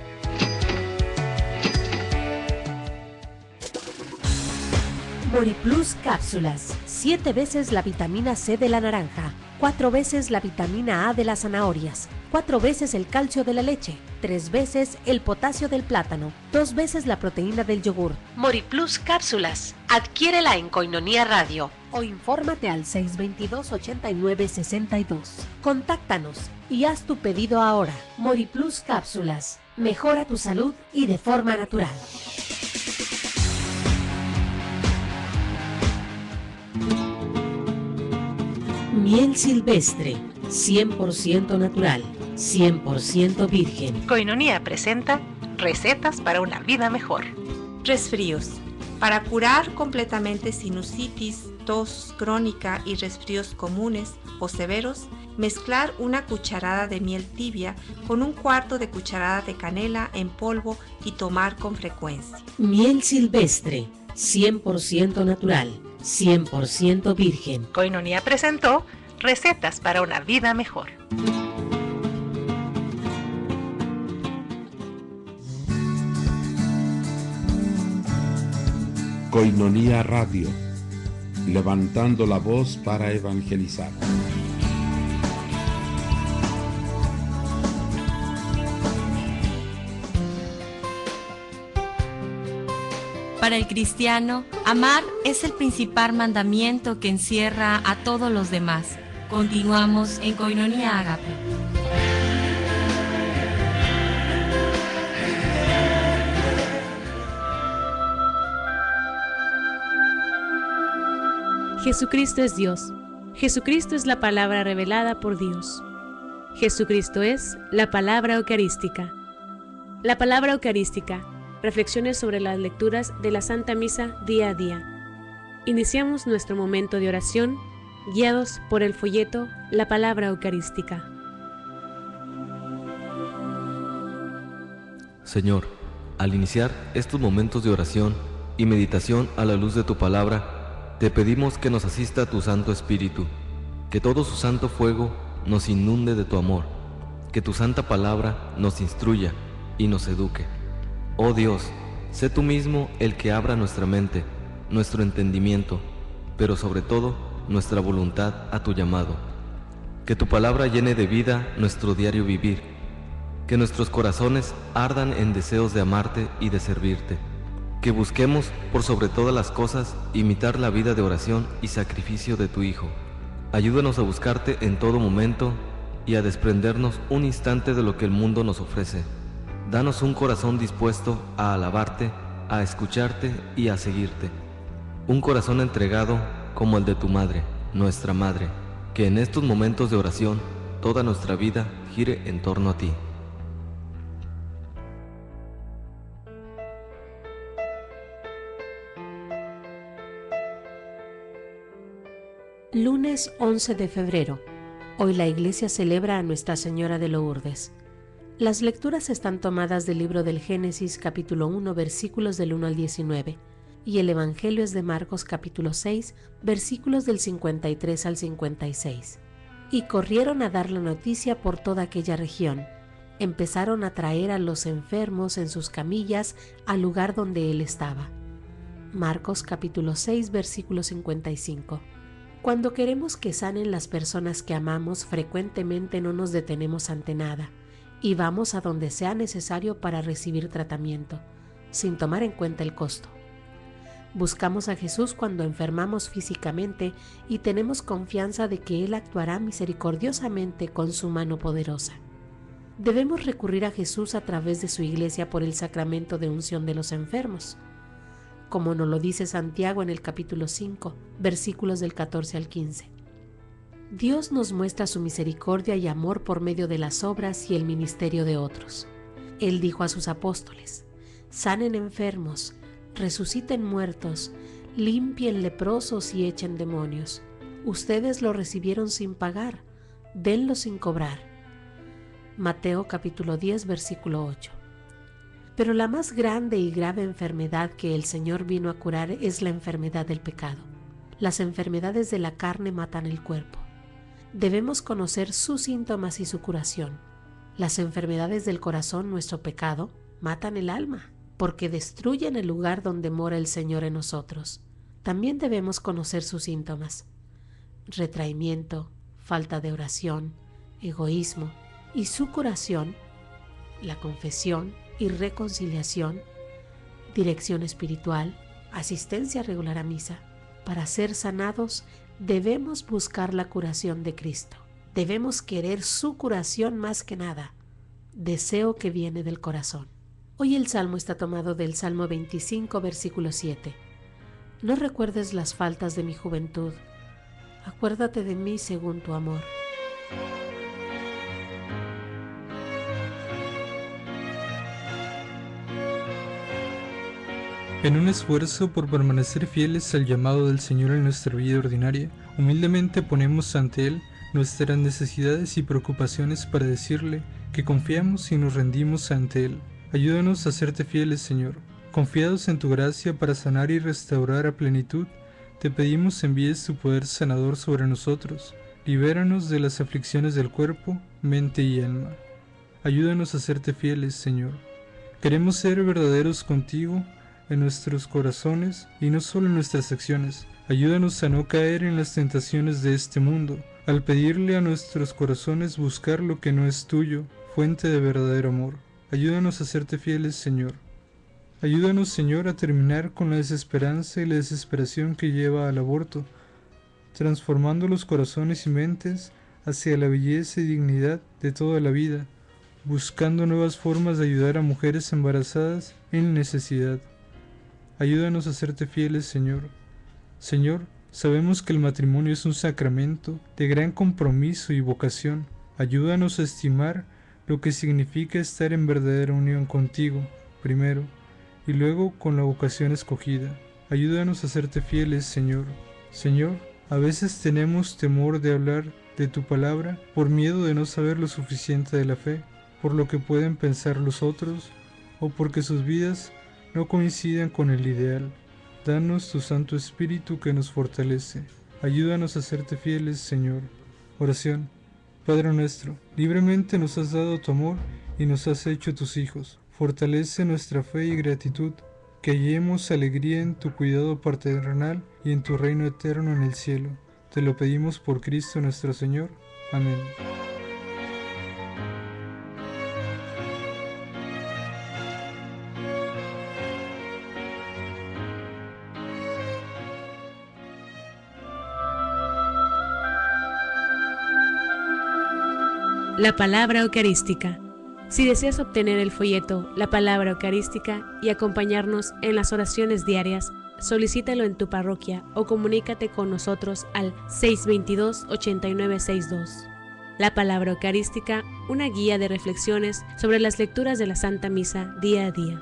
Speaker 1: MoriPlus cápsulas. Siete veces la vitamina C de la naranja. Cuatro veces la vitamina A de las zanahorias. Cuatro veces el calcio de la leche. Tres veces el potasio del plátano. Dos veces la proteína del yogur. MoriPlus cápsulas. Adquiérela en Koinonia Radio o infórmate al seis veintidós, ochenta y nueve sesenta y dos. Contáctanos y haz tu pedido ahora. MoriPlus cápsulas. Mejora tu salud y de forma natural. Miel silvestre, cien por ciento natural, cien por ciento virgen.
Speaker 18: Koinonia presenta recetas para una vida mejor.
Speaker 19: Resfríos. Para curar completamente sinusitis, tos crónica y resfríos comunes o severos, mezclar una cucharada de miel tibia con un cuarto de cucharada de canela en polvo y tomar con frecuencia.
Speaker 1: Miel silvestre, cien por ciento natural, cien por ciento virgen.
Speaker 18: Koinonia presentó recetas para una vida mejor.
Speaker 17: Koinonia Radio, levantando la voz para evangelizar.
Speaker 8: Para el cristiano, amar es el principal mandamiento que encierra a todos los demás. Continuamos en Koinonia Agape.
Speaker 1: Jesucristo es Dios. Jesucristo es la palabra revelada por Dios. Jesucristo es la palabra eucarística. La palabra eucarística. Reflexiones sobre las lecturas de la Santa Misa día a día. Iniciamos nuestro momento de oración, guiados por el folleto La palabra eucarística.
Speaker 20: Señor, al iniciar estos momentos de oración y meditación a la luz de tu palabra, te pedimos que nos asista tu Santo Espíritu, que todo su santo fuego nos inunde de tu amor, que tu santa palabra nos instruya y nos eduque. Oh Dios, sé tú mismo el que abra nuestra mente, nuestro entendimiento, pero sobre todo nuestra voluntad a tu llamado. Que tu palabra llene de vida nuestro diario vivir, que nuestros corazones ardan en deseos de amarte y de servirte. Que busquemos, por sobre todas las cosas, imitar la vida de oración y sacrificio de tu Hijo. Ayúdanos a buscarte en todo momento y a desprendernos un instante de lo que el mundo nos ofrece. Danos un corazón dispuesto a alabarte, a escucharte y a seguirte. Un corazón entregado como el de tu Madre, nuestra Madre, que en estos momentos de oración toda nuestra vida gire en torno a ti.
Speaker 1: Lunes once de febrero. Hoy la Iglesia celebra a Nuestra Señora de Lourdes. Las lecturas están tomadas del libro del Génesis capítulo uno versículos del uno al diecinueve y el Evangelio es de Marcos capítulo seis versículos del cincuenta y tres al cincuenta y seis. Y corrieron a dar la noticia por toda aquella región. Empezaron a traer a los enfermos en sus camillas al lugar donde él estaba. Marcos capítulo seis versículo cincuenta y cinco. Cuando queremos que sanen las personas que amamos, frecuentemente no nos detenemos ante nada y vamos a donde sea necesario para recibir tratamiento, sin tomar en cuenta el costo. Buscamos a Jesús cuando enfermamos físicamente y tenemos confianza de que Él actuará misericordiosamente con su mano poderosa. Debemos recurrir a Jesús a través de su Iglesia por el sacramento de unción de los enfermos, como nos lo dice Santiago en el capítulo cinco, versículos del catorce al quince. Dios nos muestra su misericordia y amor por medio de las obras y el ministerio de otros. Él dijo a sus apóstoles: sanen enfermos, resuciten muertos, limpien leprosos y echen demonios. Ustedes lo recibieron sin pagar, denlo sin cobrar. Mateo capítulo diez, versículo ocho. Pero la más grande y grave enfermedad que el Señor vino a curar es la enfermedad del pecado. Las enfermedades de la carne matan el cuerpo. Debemos conocer sus síntomas y su curación. Las enfermedades del corazón, nuestro pecado, matan el alma, porque destruyen el lugar donde mora el Señor en nosotros. También debemos conocer sus síntomas: retraimiento, falta de oración, egoísmo, y su curación, la confesión y reconciliación, dirección espiritual, asistencia regular a misa. Para ser sanados debemos buscar la curación de Cristo. Debemos querer su curación más que nada, deseo que viene del corazón. Hoy el salmo está tomado del Salmo veinticinco, versículo siete. No recuerdes las faltas de mi juventud, acuérdate de mí según tu amor.
Speaker 21: En un esfuerzo por permanecer fieles al llamado del Señor en nuestra vida ordinaria, humildemente ponemos ante Él nuestras necesidades y preocupaciones para decirle que confiamos y nos rendimos ante Él. Ayúdanos a serte fieles, Señor. Confiados en tu gracia para sanar y restaurar a plenitud, te pedimos envíes tu poder sanador sobre nosotros. Libéranos de las aflicciones del cuerpo, mente y alma. Ayúdanos a serte fieles, Señor. Queremos ser verdaderos contigo en nuestros corazones y no solo en nuestras acciones. Ayúdanos a no caer en las tentaciones de este mundo, al pedirle a nuestros corazones buscar lo que no es tuyo, fuente de verdadero amor. Ayúdanos a serte fieles, Señor. Ayúdanos, Señor, a terminar con la desesperanza y la desesperación que lleva al aborto, transformando los corazones y mentes hacia la belleza y dignidad de toda la vida, buscando nuevas formas de ayudar a mujeres embarazadas en necesidad. Ayúdanos a serte fieles, Señor. Señor, sabemos que el matrimonio es un sacramento de gran compromiso y vocación. Ayúdanos a estimar lo que significa estar en verdadera unión contigo, primero, y luego con la vocación escogida. Ayúdanos a serte fieles, Señor. Señor, a veces tenemos temor de hablar de tu palabra por miedo de no saber lo suficiente de la fe, por lo que pueden pensar los otros, o porque sus vidas no coincidan con el ideal. Danos tu Santo Espíritu que nos fortalece. Ayúdanos a serte fieles, Señor. Oración. Padre nuestro, libremente nos has dado tu amor y nos has hecho tus hijos. Fortalece nuestra fe y gratitud, que hallemos alegría en tu cuidado paternal y en tu reino eterno en el cielo. Te lo pedimos por Cristo nuestro Señor. Amén.
Speaker 1: La palabra eucarística. Si deseas obtener el folleto La Palabra Eucarística y acompañarnos en las oraciones diarias, solicítalo en tu parroquia o comunícate con nosotros al seis dos dos, ocho nueve seis dos. La Palabra Eucarística, una guía de reflexiones sobre las lecturas de la Santa Misa día a día.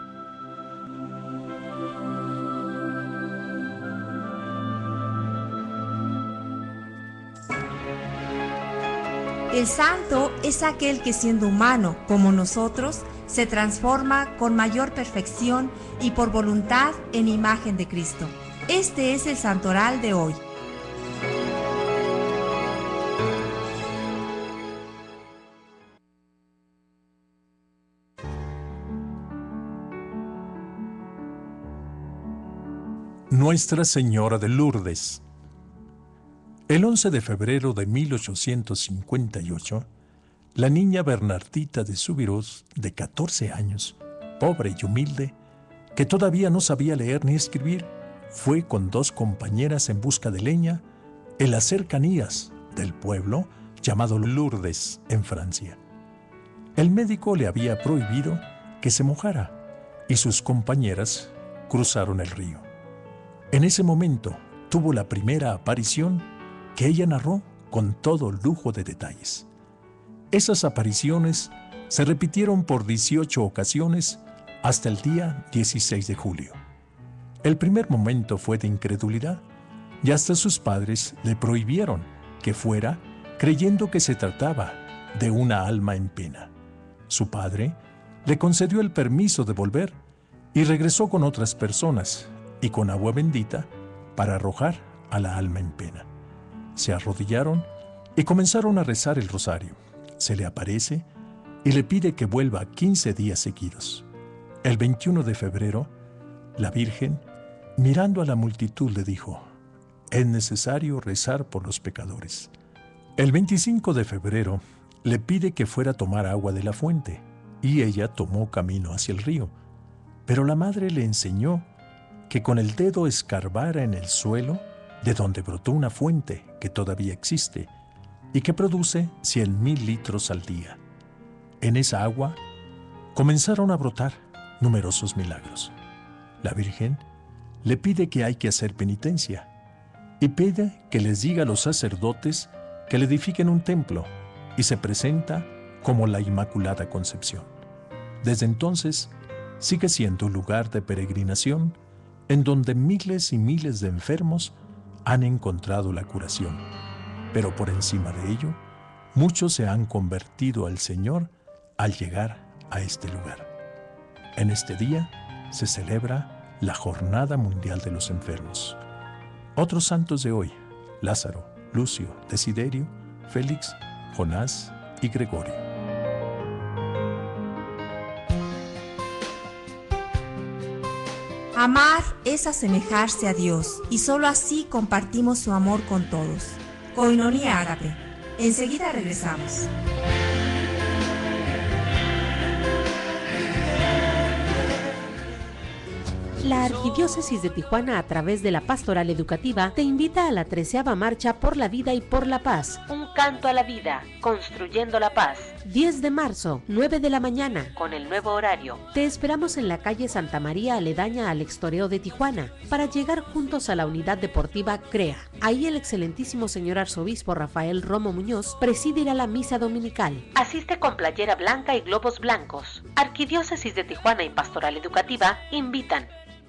Speaker 4: El santo es aquel que siendo humano como nosotros, se transforma con mayor perfección y por voluntad en imagen de Cristo. Este es el santoral de hoy.
Speaker 2: Nuestra Señora de Lourdes. El once de febrero de mil ochocientos cincuenta y ocho, la niña Bernardita de Subirós, de catorce años, pobre y humilde, que todavía no sabía leer ni escribir, fue con dos compañeras en busca de leña en las cercanías del pueblo llamado Lourdes, en Francia. El médico le había prohibido que se mojara y sus compañeras cruzaron el río. En ese momento tuvo la primera aparición que ella narró con todo lujo de detalles. Esas apariciones se repitieron por dieciocho ocasiones hasta el día dieciséis de julio. El primer momento fue de incredulidad y hasta sus padres le prohibieron que fuera, creyendo que se trataba de una alma en pena. Su padre le concedió el permiso de volver y regresó con otras personas y con agua bendita para arrojar a la alma en pena. Se arrodillaron y comenzaron a rezar el rosario. Se le aparece y le pide que vuelva quince días seguidos. El veintiuno de febrero, la Virgen, mirando a la multitud, le dijo: es necesario rezar por los pecadores. El veinticinco de febrero, le pide que fuera a tomar agua de la fuente, y ella tomó camino hacia el río. Pero la madre le enseñó que con el dedo escarbara en el suelo, de donde brotó una fuente que todavía existe y que produce cien mil litros al día. En esa agua comenzaron a brotar numerosos milagros. La Virgen le pide que hay que hacer penitencia y pide que les diga a los sacerdotes que le edifiquen un templo, y se presenta como la Inmaculada Concepción. Desde entonces sigue siendo un lugar de peregrinación en donde miles y miles de enfermos han encontrado la curación, pero por encima de ello, muchos se han convertido al Señor al llegar a este lugar. En este día se celebra la Jornada Mundial de los Enfermos. Otros santos de hoy: Lázaro, Lucio, Desiderio, Félix, Jonás y Gregorio.
Speaker 4: Amar es asemejarse a Dios, y solo así compartimos su amor con todos. Koinonia Ágape. Enseguida regresamos.
Speaker 1: La Arquidiócesis de Tijuana, a través de la Pastoral Educativa, te invita a la treceava Marcha por la Vida y por la Paz. Un canto a la vida, construyendo la paz. diez de marzo, nueve de la mañana, con el nuevo horario. Te esperamos en la calle Santa María, aledaña al Extoreo de Tijuana, para llegar juntos a la unidad deportiva CREA. Ahí el excelentísimo señor arzobispo Rafael Romo Muñoz presidirá la misa dominical. Asiste con playera blanca y globos blancos. Arquidiócesis de Tijuana y Pastoral Educativa invitan.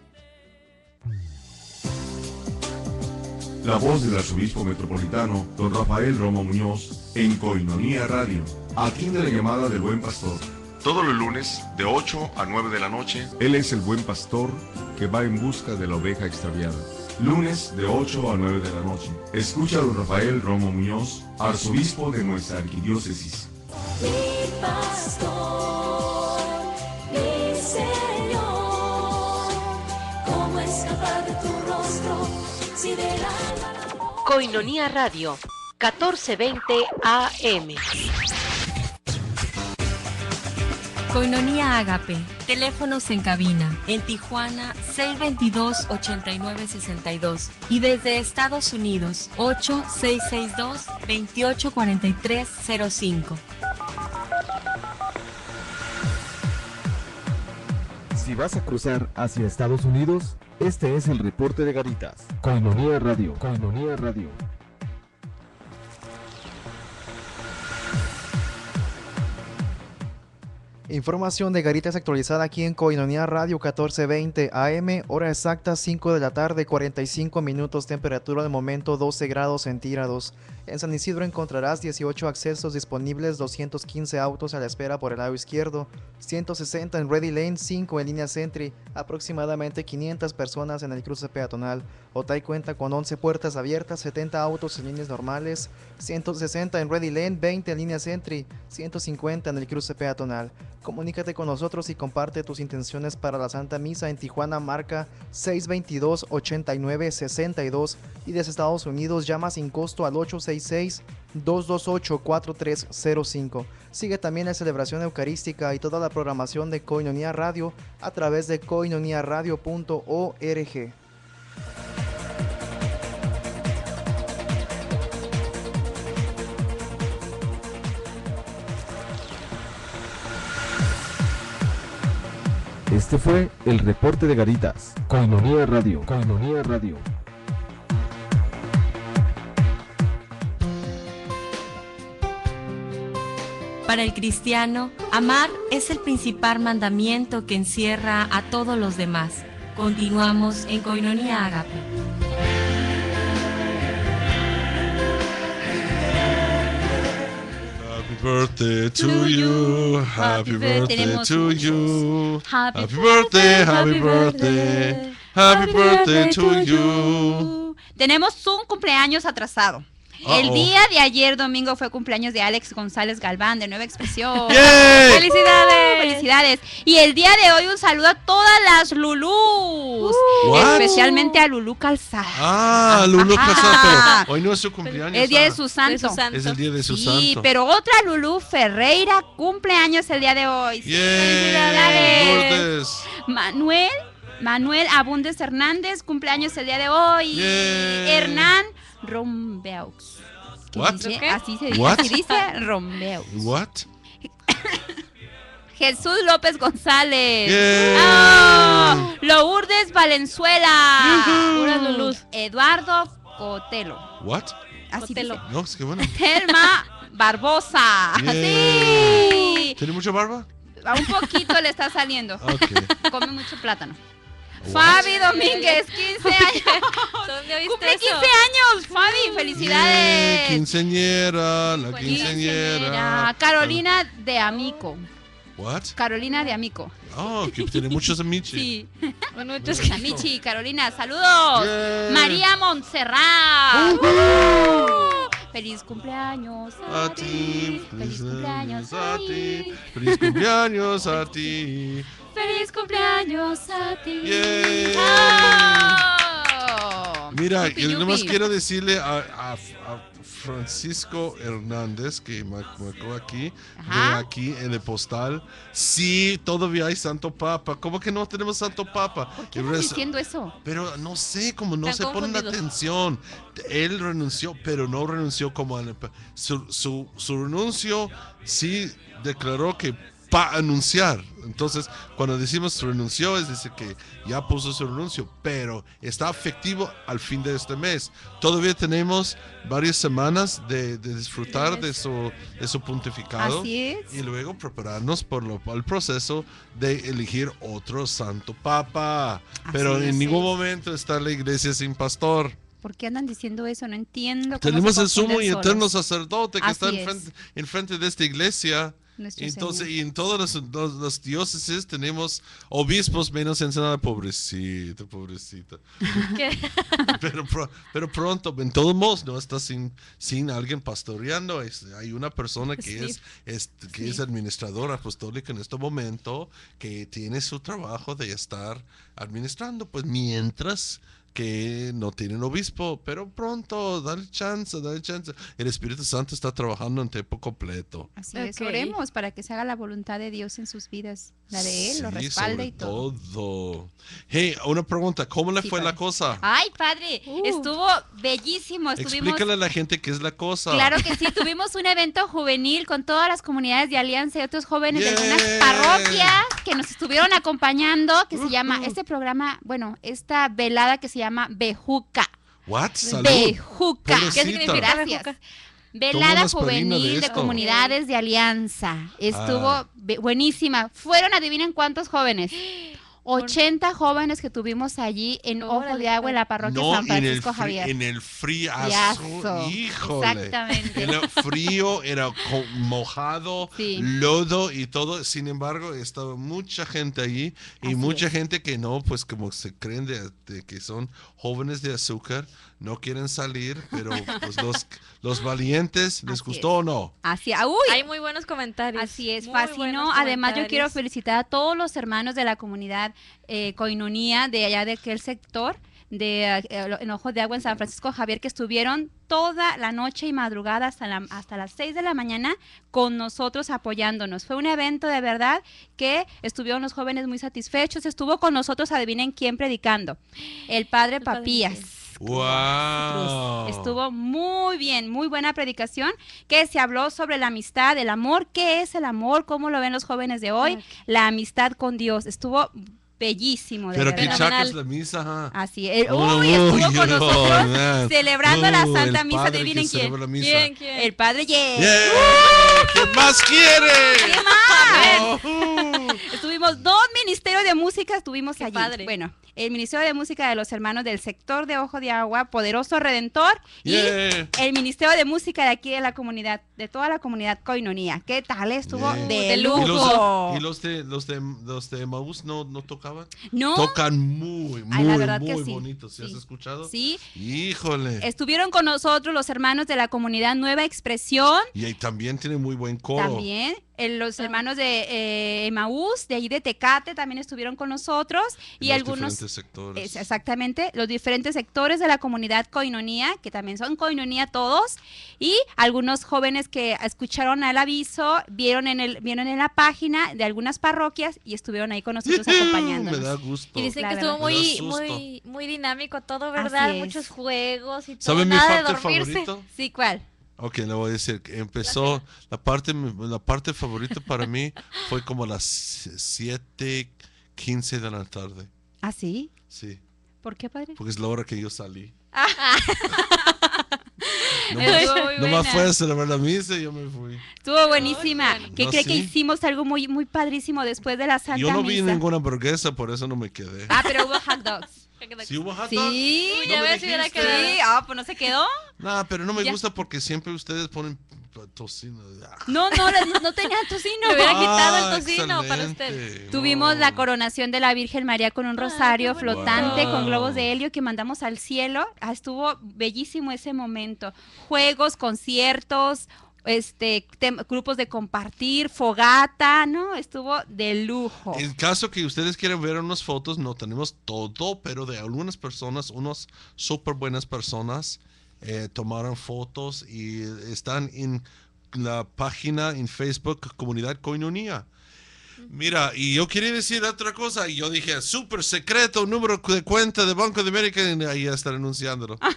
Speaker 6: La voz del arzobispo metropolitano, don Rafael Romo Muñoz, en Coinonía Radio. Atiende la llamada del Buen Pastor. Todos los lunes, de ocho a nueve de la noche, él es el Buen Pastor que va en busca de la oveja extraviada. Lunes, de ocho a nueve de la noche. Escucha a don Rafael Romo Muñoz, arzobispo de nuestra arquidiócesis.
Speaker 7: Mi pastor, mi Señor, ¿cómo escapar de tu rostro si del alma la...
Speaker 1: Coinonía Radio, catorce veinte A M.
Speaker 8: Coinonía Ágape. Teléfonos en cabina. En Tijuana, seis veintidós, ochenta y nueve sesenta y dos. Y desde Estados Unidos, ocho seis seis dos, veintiocho cuarenta y tres cero cinco.
Speaker 9: Si vas a cruzar hacia Estados Unidos, este es el reporte de Garitas. Coinonía Radio. Coinonía Radio.
Speaker 10: Información de Garitas actualizada aquí en Coinonía Radio, catorce veinte A M, hora exacta cinco de la tarde, cuarenta y cinco minutos, temperatura de momento doce grados centígrados. En San Isidro encontrarás dieciocho accesos disponibles, doscientos quince autos a la espera por el lado izquierdo, ciento sesenta en Ready Lane, cinco en línea Sentry, aproximadamente quinientas personas en el cruce peatonal. Otay cuenta con once puertas abiertas, setenta autos en líneas normales, ciento sesenta en Ready Lane, veinte en línea Sentry, ciento cincuenta en el cruce peatonal. Comunícate con nosotros y comparte tus intenciones para la Santa Misa en Tijuana, marca seis veintidós, ochenta y nueve sesenta y dos, y desde Estados Unidos llama sin costo al ocho seis seis, dos dos ocho, cuatro tres cero cinco. Sigue también la celebración eucarística y toda la programación de Coinonía Radio a través de coinonía radio punto org.
Speaker 9: Este fue el reporte de Garitas. Coinonía Radio. Coinonía Radio.
Speaker 8: Para el cristiano, amar es el principal mandamiento que encierra a todos los demás. Continuamos en Coinonía Ágape.
Speaker 11: Happy birthday to you, happy birthday to you, happy birthday, happy birthday, happy birthday to you.
Speaker 14: Tenemos un cumpleaños atrasado. El
Speaker 11: Uh-oh.
Speaker 14: día de ayer, domingo, fue cumpleaños de Alex González Galván, de Nueva Expresión.
Speaker 11: ¡Yay!
Speaker 14: ¡Felicidades! ¡Felicidades! Y el día de hoy un saludo a todas las Lulús,
Speaker 11: What?
Speaker 14: especialmente a Lulú Calzada.
Speaker 11: Ah, Lulú Casado, pero hoy no es su cumpleaños.
Speaker 14: Es día de
Speaker 11: ah.
Speaker 14: su santo.
Speaker 11: Es el día de su
Speaker 14: Sí,
Speaker 11: santo.
Speaker 14: pero otra Lulú Ferreira cumpleaños el día de hoy.
Speaker 11: ¡Yay!
Speaker 14: ¡Felicidades!
Speaker 11: Lourdes.
Speaker 14: Manuel, Manuel Abundes Hernández, cumpleaños el día de hoy.
Speaker 11: Yay.
Speaker 14: Hernán Rombeaux. ¿Qué
Speaker 11: What?
Speaker 14: dice?
Speaker 11: ¿Qué?
Speaker 14: Así se dice,
Speaker 11: What?
Speaker 14: así dice Rombeaux.
Speaker 11: What?
Speaker 14: Jesús López González.
Speaker 11: Yay.
Speaker 14: ¡Ah! Lourdes Valenzuela.
Speaker 11: Yujú.
Speaker 14: Puras Lulús. Eduardo Cotelo.
Speaker 11: What?
Speaker 14: Así dice.
Speaker 11: No, es que bueno.
Speaker 14: Telma Barbosa.
Speaker 11: Yay.
Speaker 14: Sí.
Speaker 11: ¿Tiene mucha barba?
Speaker 14: A un poquito le está saliendo.
Speaker 11: Ok.
Speaker 14: Come mucho plátano.
Speaker 11: What?
Speaker 14: Fabi Domínguez, quince años.
Speaker 13: ¿Dónde oíste
Speaker 14: Cumple
Speaker 13: eso?
Speaker 14: quince años, Fabi, felicidades.
Speaker 11: Yeah, quinceañera, la quinceañera.
Speaker 14: Carolina de Amico.
Speaker 11: What?
Speaker 14: Carolina de Amico.
Speaker 11: Oh, que tiene muchos amici.
Speaker 14: Sí.
Speaker 13: Bueno,
Speaker 14: Muchos Amici, Carolina, saludos.
Speaker 11: Yeah.
Speaker 14: María Montserrat. Uh-huh. Feliz cumpleaños a,
Speaker 11: A ti,
Speaker 14: Feliz cumpleaños a ti.
Speaker 11: Feliz cumpleaños a ti.
Speaker 14: Feliz cumpleaños a ti.
Speaker 11: Yay.
Speaker 14: Oh.
Speaker 11: Mira,
Speaker 14: Yupi,
Speaker 11: yo nomás
Speaker 14: yupi.
Speaker 11: quiero decirle a, a- a Francisco Hernández, que me marcó aquí,
Speaker 14: Ajá.
Speaker 11: de aquí en el postal. Sí, todavía hay Santo Papa. ¿Cómo que no tenemos Santo Papa?
Speaker 14: ¿Por qué
Speaker 11: Y
Speaker 14: están
Speaker 11: res-
Speaker 14: diciendo eso?
Speaker 11: Pero no sé, como no
Speaker 14: Están
Speaker 11: se ponen
Speaker 14: confundidos.
Speaker 11: atención. Él renunció, pero no renunció como en el pa- su, su, su renuncio sí declaró que para anunciar. Entonces, cuando decimos renunció, es decir que ya puso su renuncio, pero está efectivo al fin de este mes. Todavía tenemos varias semanas de, de disfrutar de su, de su pontificado.
Speaker 14: Así es.
Speaker 11: Y luego prepararnos por lo, el proceso de elegir otro santo papa. Pero
Speaker 14: Así
Speaker 11: en
Speaker 14: es.
Speaker 11: ningún momento está la iglesia sin pastor.
Speaker 14: ¿Por qué andan diciendo eso? No entiendo. cómo
Speaker 11: Tenemos
Speaker 14: se
Speaker 11: el sumo
Speaker 14: confunden
Speaker 11: y
Speaker 14: solos.
Speaker 11: eterno sacerdote que
Speaker 14: Así
Speaker 11: está
Speaker 14: es.
Speaker 11: enfrente, enfrente de esta iglesia.
Speaker 14: Nuestro
Speaker 11: Entonces,
Speaker 14: Señor.
Speaker 11: y en todas las, los, los diócesis tenemos obispos menos Ensenada, pobrecita, pobrecita.
Speaker 14: ¿Qué?
Speaker 11: Pero, pro- pero pronto, en todos modos, no está sin, sin alguien pastoreando. Es- hay una persona que,
Speaker 14: Sí.
Speaker 11: es, es- que
Speaker 14: Sí.
Speaker 11: es administradora apostólica en este momento, que tiene su trabajo de estar administrando, pues mientras que no tienen obispo, pero pronto, dale chance, dale chance. El Espíritu Santo está trabajando en tiempo completo.
Speaker 14: Así es,
Speaker 13: Ok.
Speaker 14: oremos para que se haga la voluntad de Dios en sus vidas. La de Él, lo
Speaker 11: Sí,
Speaker 14: respalda
Speaker 11: sobre
Speaker 14: y todo.
Speaker 11: todo. Hey, una pregunta, ¿cómo le
Speaker 14: Sí,
Speaker 11: fue la
Speaker 14: padre.
Speaker 11: cosa?
Speaker 14: Ay, padre, estuvo bellísimo. Estuvimos.
Speaker 11: Explícale a la gente qué es la cosa.
Speaker 14: Claro que sí, tuvimos un evento juvenil con todas las comunidades de Alianza y otros jóvenes de algunas
Speaker 11: Yeah.
Speaker 14: parroquias que nos estuvieron acompañando, que se llama, este programa, bueno, esta velada que se llama Bejuca.
Speaker 11: What? Salud.
Speaker 14: Bejuca.
Speaker 11: Pobrecita.
Speaker 14: ¿Qué significa? Gracias.
Speaker 11: Toma
Speaker 14: Velada
Speaker 11: una aspirina
Speaker 14: juvenil
Speaker 11: de
Speaker 14: de,
Speaker 11: esto.
Speaker 14: comunidades de Alianza. Estuvo
Speaker 11: Ah.
Speaker 14: be- buenísima. Fueron, adivinen cuántos jóvenes. ochenta jóvenes que tuvimos allí en Ojo de Agua en la parroquia
Speaker 11: No,
Speaker 14: San
Speaker 11: en el,
Speaker 14: Francisco
Speaker 11: fri-
Speaker 14: Javier.
Speaker 11: en el friazo,
Speaker 14: Friazo.
Speaker 11: híjole.
Speaker 14: Exactamente.
Speaker 11: Era frío, era co- mojado,
Speaker 14: Sí.
Speaker 11: lodo y todo. Sin embargo, estaba mucha gente allí y
Speaker 14: Así
Speaker 11: mucha
Speaker 14: es.
Speaker 11: gente que no, pues como se creen de, de que son jóvenes de azúcar, no quieren salir, pero pues los, los valientes, ¿les
Speaker 14: Así
Speaker 11: gustó
Speaker 14: es.
Speaker 11: o no?
Speaker 14: Así, ah, uy.
Speaker 13: Hay muy buenos comentarios.
Speaker 14: Así es,
Speaker 13: muy
Speaker 14: fascinó.
Speaker 13: buenos
Speaker 14: Además, yo quiero
Speaker 13: comentarios.
Speaker 14: felicitar a todos los hermanos de la comunidad eh, Coinonía de allá de aquel sector de eh, en Ojo de Agua en San Francisco Javier, que estuvieron toda la noche y madrugada hasta, la- hasta las seis de la mañana con nosotros apoyándonos. Fue un evento de verdad que estuvieron los jóvenes muy satisfechos. Estuvo con nosotros, adivinen quién predicando, el padre Papías.
Speaker 11: ¡Wow!
Speaker 14: Estuvo muy bien, muy buena predicación, que se habló sobre la amistad, el amor. ¿Qué es el amor? ¿Cómo lo ven los jóvenes de hoy? La amistad con Dios. Estuvo bellísimo, de
Speaker 11: Pero qué
Speaker 14: verdad.
Speaker 11: chaca es la misa, ajá.
Speaker 14: Así es.
Speaker 11: Oh,
Speaker 14: Uy, estuvo
Speaker 11: uy,
Speaker 14: con
Speaker 11: oh,
Speaker 14: nosotros
Speaker 11: man.
Speaker 14: celebrando la
Speaker 11: Uh,
Speaker 14: Santa
Speaker 11: el
Speaker 14: Misa.
Speaker 11: padre
Speaker 14: Adivinen
Speaker 11: que
Speaker 14: quién.
Speaker 11: celebra la misa.
Speaker 14: ¿Quién, quién? El padre Ye.
Speaker 11: Yeah. ¿Qué más quiere?
Speaker 14: ¿Qué más?
Speaker 11: Oh.
Speaker 14: Estuvimos dos ministerios de música, estuvimos allí.
Speaker 13: padre.
Speaker 14: Bueno, el Ministerio de Música de los Hermanos del Sector de Ojo de Agua, Poderoso Redentor,
Speaker 11: Yeah.
Speaker 14: y el Ministerio de Música de aquí de la comunidad, de toda la comunidad Coinonía. ¿Qué tal? Estuvo
Speaker 11: Yeah.
Speaker 14: de
Speaker 11: ¿Y
Speaker 14: lujo.
Speaker 11: los, y los de los de los de Maús no, no tocaban?
Speaker 14: No.
Speaker 11: Tocan muy, muy,
Speaker 14: Ay, la verdad que
Speaker 11: muy
Speaker 14: sí.
Speaker 11: bonitos. ¿Sí has
Speaker 14: Sí.
Speaker 11: escuchado?
Speaker 14: Sí.
Speaker 11: Híjole.
Speaker 14: Estuvieron con nosotros los hermanos de la comunidad Nueva Expresión.
Speaker 11: Y ahí también tiene muy buen coro.
Speaker 14: También, eh, los hermanos de eh, Emaús, de ahí de Tecate, también estuvieron con nosotros. Y
Speaker 11: Los
Speaker 14: algunos,
Speaker 11: diferentes sectores.
Speaker 14: es, exactamente, los diferentes sectores de la comunidad Coinonía, que también son Coinonía todos, y algunos jóvenes que escucharon el aviso, vieron en, el, vieron en la página de algunas parroquias y estuvieron ahí con nosotros acompañándonos.
Speaker 11: Me da gusto.
Speaker 13: Y dicen
Speaker 14: La
Speaker 13: que
Speaker 14: verdad.
Speaker 13: estuvo
Speaker 11: Me da
Speaker 13: muy,
Speaker 11: susto.
Speaker 13: muy, muy dinámico todo, ¿verdad?
Speaker 14: Así es.
Speaker 13: Muchos juegos y todo.
Speaker 11: ¿Saben mi
Speaker 13: Nada de
Speaker 11: parte
Speaker 13: dormirse.
Speaker 11: favorito?
Speaker 14: Sí, ¿cuál?
Speaker 11: Ok, le voy a decir que empezó, la parte, la parte favorita para mí fue como a las siete quince de la tarde.
Speaker 14: ¿Ah, sí?
Speaker 11: Sí,
Speaker 14: ¿Por qué, padre?
Speaker 11: porque es la hora que yo salí.
Speaker 14: Estuvo
Speaker 11: Nomás,
Speaker 14: muy
Speaker 11: nomás
Speaker 14: buena.
Speaker 11: fue a celebrar la misa y yo me fui.
Speaker 14: Estuvo buenísima. ¿Qué
Speaker 11: No,
Speaker 14: cree
Speaker 11: sí.
Speaker 14: que hicimos algo muy, muy padrísimo después de la Santa
Speaker 11: Yo no vi
Speaker 14: Misa?
Speaker 11: ninguna hamburguesa, por eso no me quedé.
Speaker 14: Ah, pero hubo hot dogs.
Speaker 11: ¿Sí hubo hot dog?
Speaker 14: Sí,
Speaker 11: ¿No
Speaker 14: ya
Speaker 11: me
Speaker 14: ves si hubiera
Speaker 11: dijiste?
Speaker 14: quedado. Sí, ah, pues no se quedó.
Speaker 11: No, pero no me
Speaker 14: Ya.
Speaker 11: gusta porque siempre ustedes ponen tocino.
Speaker 14: No, no, no, no tenía tocino.
Speaker 13: Le hubiera
Speaker 11: Ah,
Speaker 13: quitado el tocino para usted.
Speaker 11: excelente.
Speaker 14: Tuvimos la coronación de la Virgen María con un rosario flotante
Speaker 11: Wow.
Speaker 14: con globos de helio que mandamos al cielo. Ah, estuvo bellísimo ese momento. Juegos, conciertos, este, tem- grupos de compartir, fogata, ¿no? Estuvo de lujo.
Speaker 11: En caso que ustedes quieran ver unas fotos, no tenemos todo, pero de algunas personas, unas súper buenas personas, eh, tomaron fotos y están en la página en Facebook Comunidad Koinonia. Mira, y yo quería decir otra cosa, y yo dije, súper secreto, número de cuenta de Banco de América, y ahí ya están anunciándolo. tan,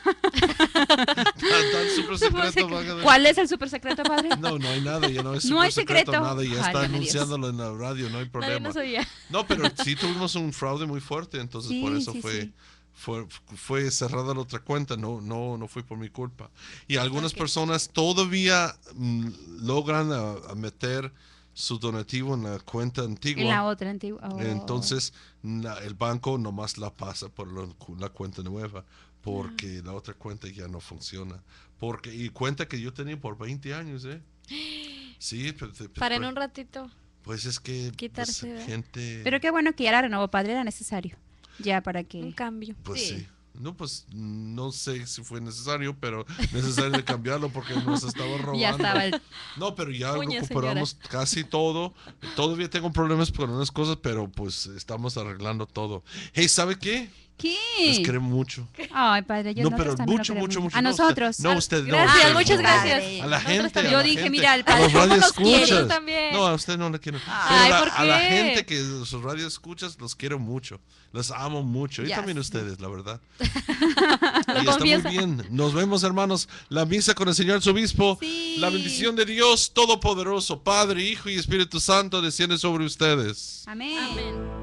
Speaker 11: tan super secreto, Banco de...
Speaker 14: ¿Cuál es el super secreto, padre?
Speaker 11: No, no hay nada, ya no es
Speaker 14: no hay
Speaker 11: secreto,
Speaker 14: secreto,
Speaker 11: nada, ya
Speaker 14: Ay,
Speaker 11: está
Speaker 14: Dios.
Speaker 11: anunciándolo en la radio, no hay problema.
Speaker 14: No, sabía.
Speaker 11: No, pero sí tuvimos un fraude muy fuerte, entonces
Speaker 14: Sí,
Speaker 11: por eso
Speaker 14: sí,
Speaker 11: fue...
Speaker 14: sí.
Speaker 11: Fue, fue cerrada la otra cuenta, no, no, no fue por mi culpa. Y algunas okay. personas todavía mm, logran a, a meter su donativo en la cuenta antigua.
Speaker 14: En la otra antigua. Oh.
Speaker 11: Entonces la, el banco nomás la pasa por la, la cuenta nueva, porque ah. la otra cuenta ya no funciona. Porque, y cuenta que yo tenía por veinte años, ¿eh? Sí, pero, pero,
Speaker 13: para en un ratito.
Speaker 11: Pues es que
Speaker 13: quitarse
Speaker 11: pues, gente...
Speaker 14: Pero qué bueno que ya la renovó, padre, era necesario. Ya para que...
Speaker 13: Un cambio.
Speaker 11: Pues sí. sí. No, pues no sé si fue necesario, pero necesario cambiarlo porque nos estaba robando.
Speaker 14: Ya estaba el...
Speaker 11: No, pero ya
Speaker 13: Puña,
Speaker 11: recuperamos señora. Casi todo. Todavía tengo problemas con unas cosas, pero pues estamos arreglando todo. Hey, ¿sabe qué?
Speaker 14: ¿Qué?
Speaker 11: Les quiero mucho.
Speaker 14: Ay, padre, yo
Speaker 11: no, pero mucho, mucho, mucho.
Speaker 14: A
Speaker 11: no,
Speaker 14: nosotros.
Speaker 11: No, usted no.
Speaker 13: Gracias,
Speaker 11: usted,
Speaker 13: muchas
Speaker 11: no.
Speaker 13: gracias.
Speaker 11: A la gente. A
Speaker 14: yo
Speaker 11: la
Speaker 14: dije,
Speaker 11: gente.
Speaker 14: mira, el
Speaker 11: a
Speaker 14: padre
Speaker 11: los radio escuchas.
Speaker 13: También.
Speaker 11: No, a usted no le quiero.
Speaker 13: Ay,
Speaker 11: a,
Speaker 13: ¿por qué?
Speaker 11: A la gente que sus radio escuchas, los quiero mucho. Los amo mucho. Y
Speaker 14: ya
Speaker 11: también
Speaker 14: sé.
Speaker 11: ustedes, la verdad.
Speaker 14: Lo
Speaker 11: y está muy bien. Nos vemos, hermanos. La misa con el Señor su obispo.
Speaker 14: Sí.
Speaker 11: La bendición de Dios Todopoderoso, Padre, Hijo y Espíritu Santo, desciende sobre ustedes.
Speaker 14: Amén.
Speaker 13: Amén.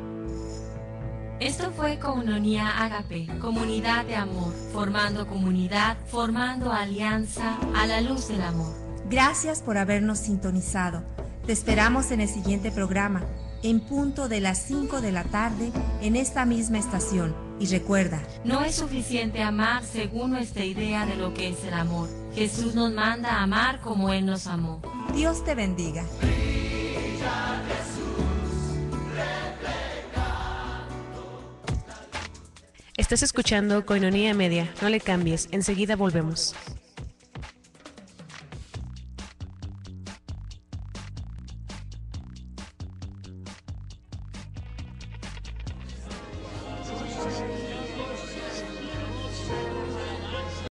Speaker 8: Esto fue Koinonia Agape, comunidad de amor, formando comunidad, formando alianza a la luz del amor.
Speaker 4: Gracias por habernos sintonizado. Te esperamos en el siguiente programa, en punto de las cinco de la tarde, en esta misma estación. Y recuerda,
Speaker 8: no es suficiente amar según nuestra idea de lo que es el amor. Jesús nos manda a amar como Él nos amó.
Speaker 4: Dios te bendiga.
Speaker 1: Estás escuchando Koinonia Media. No le cambies, enseguida volvemos.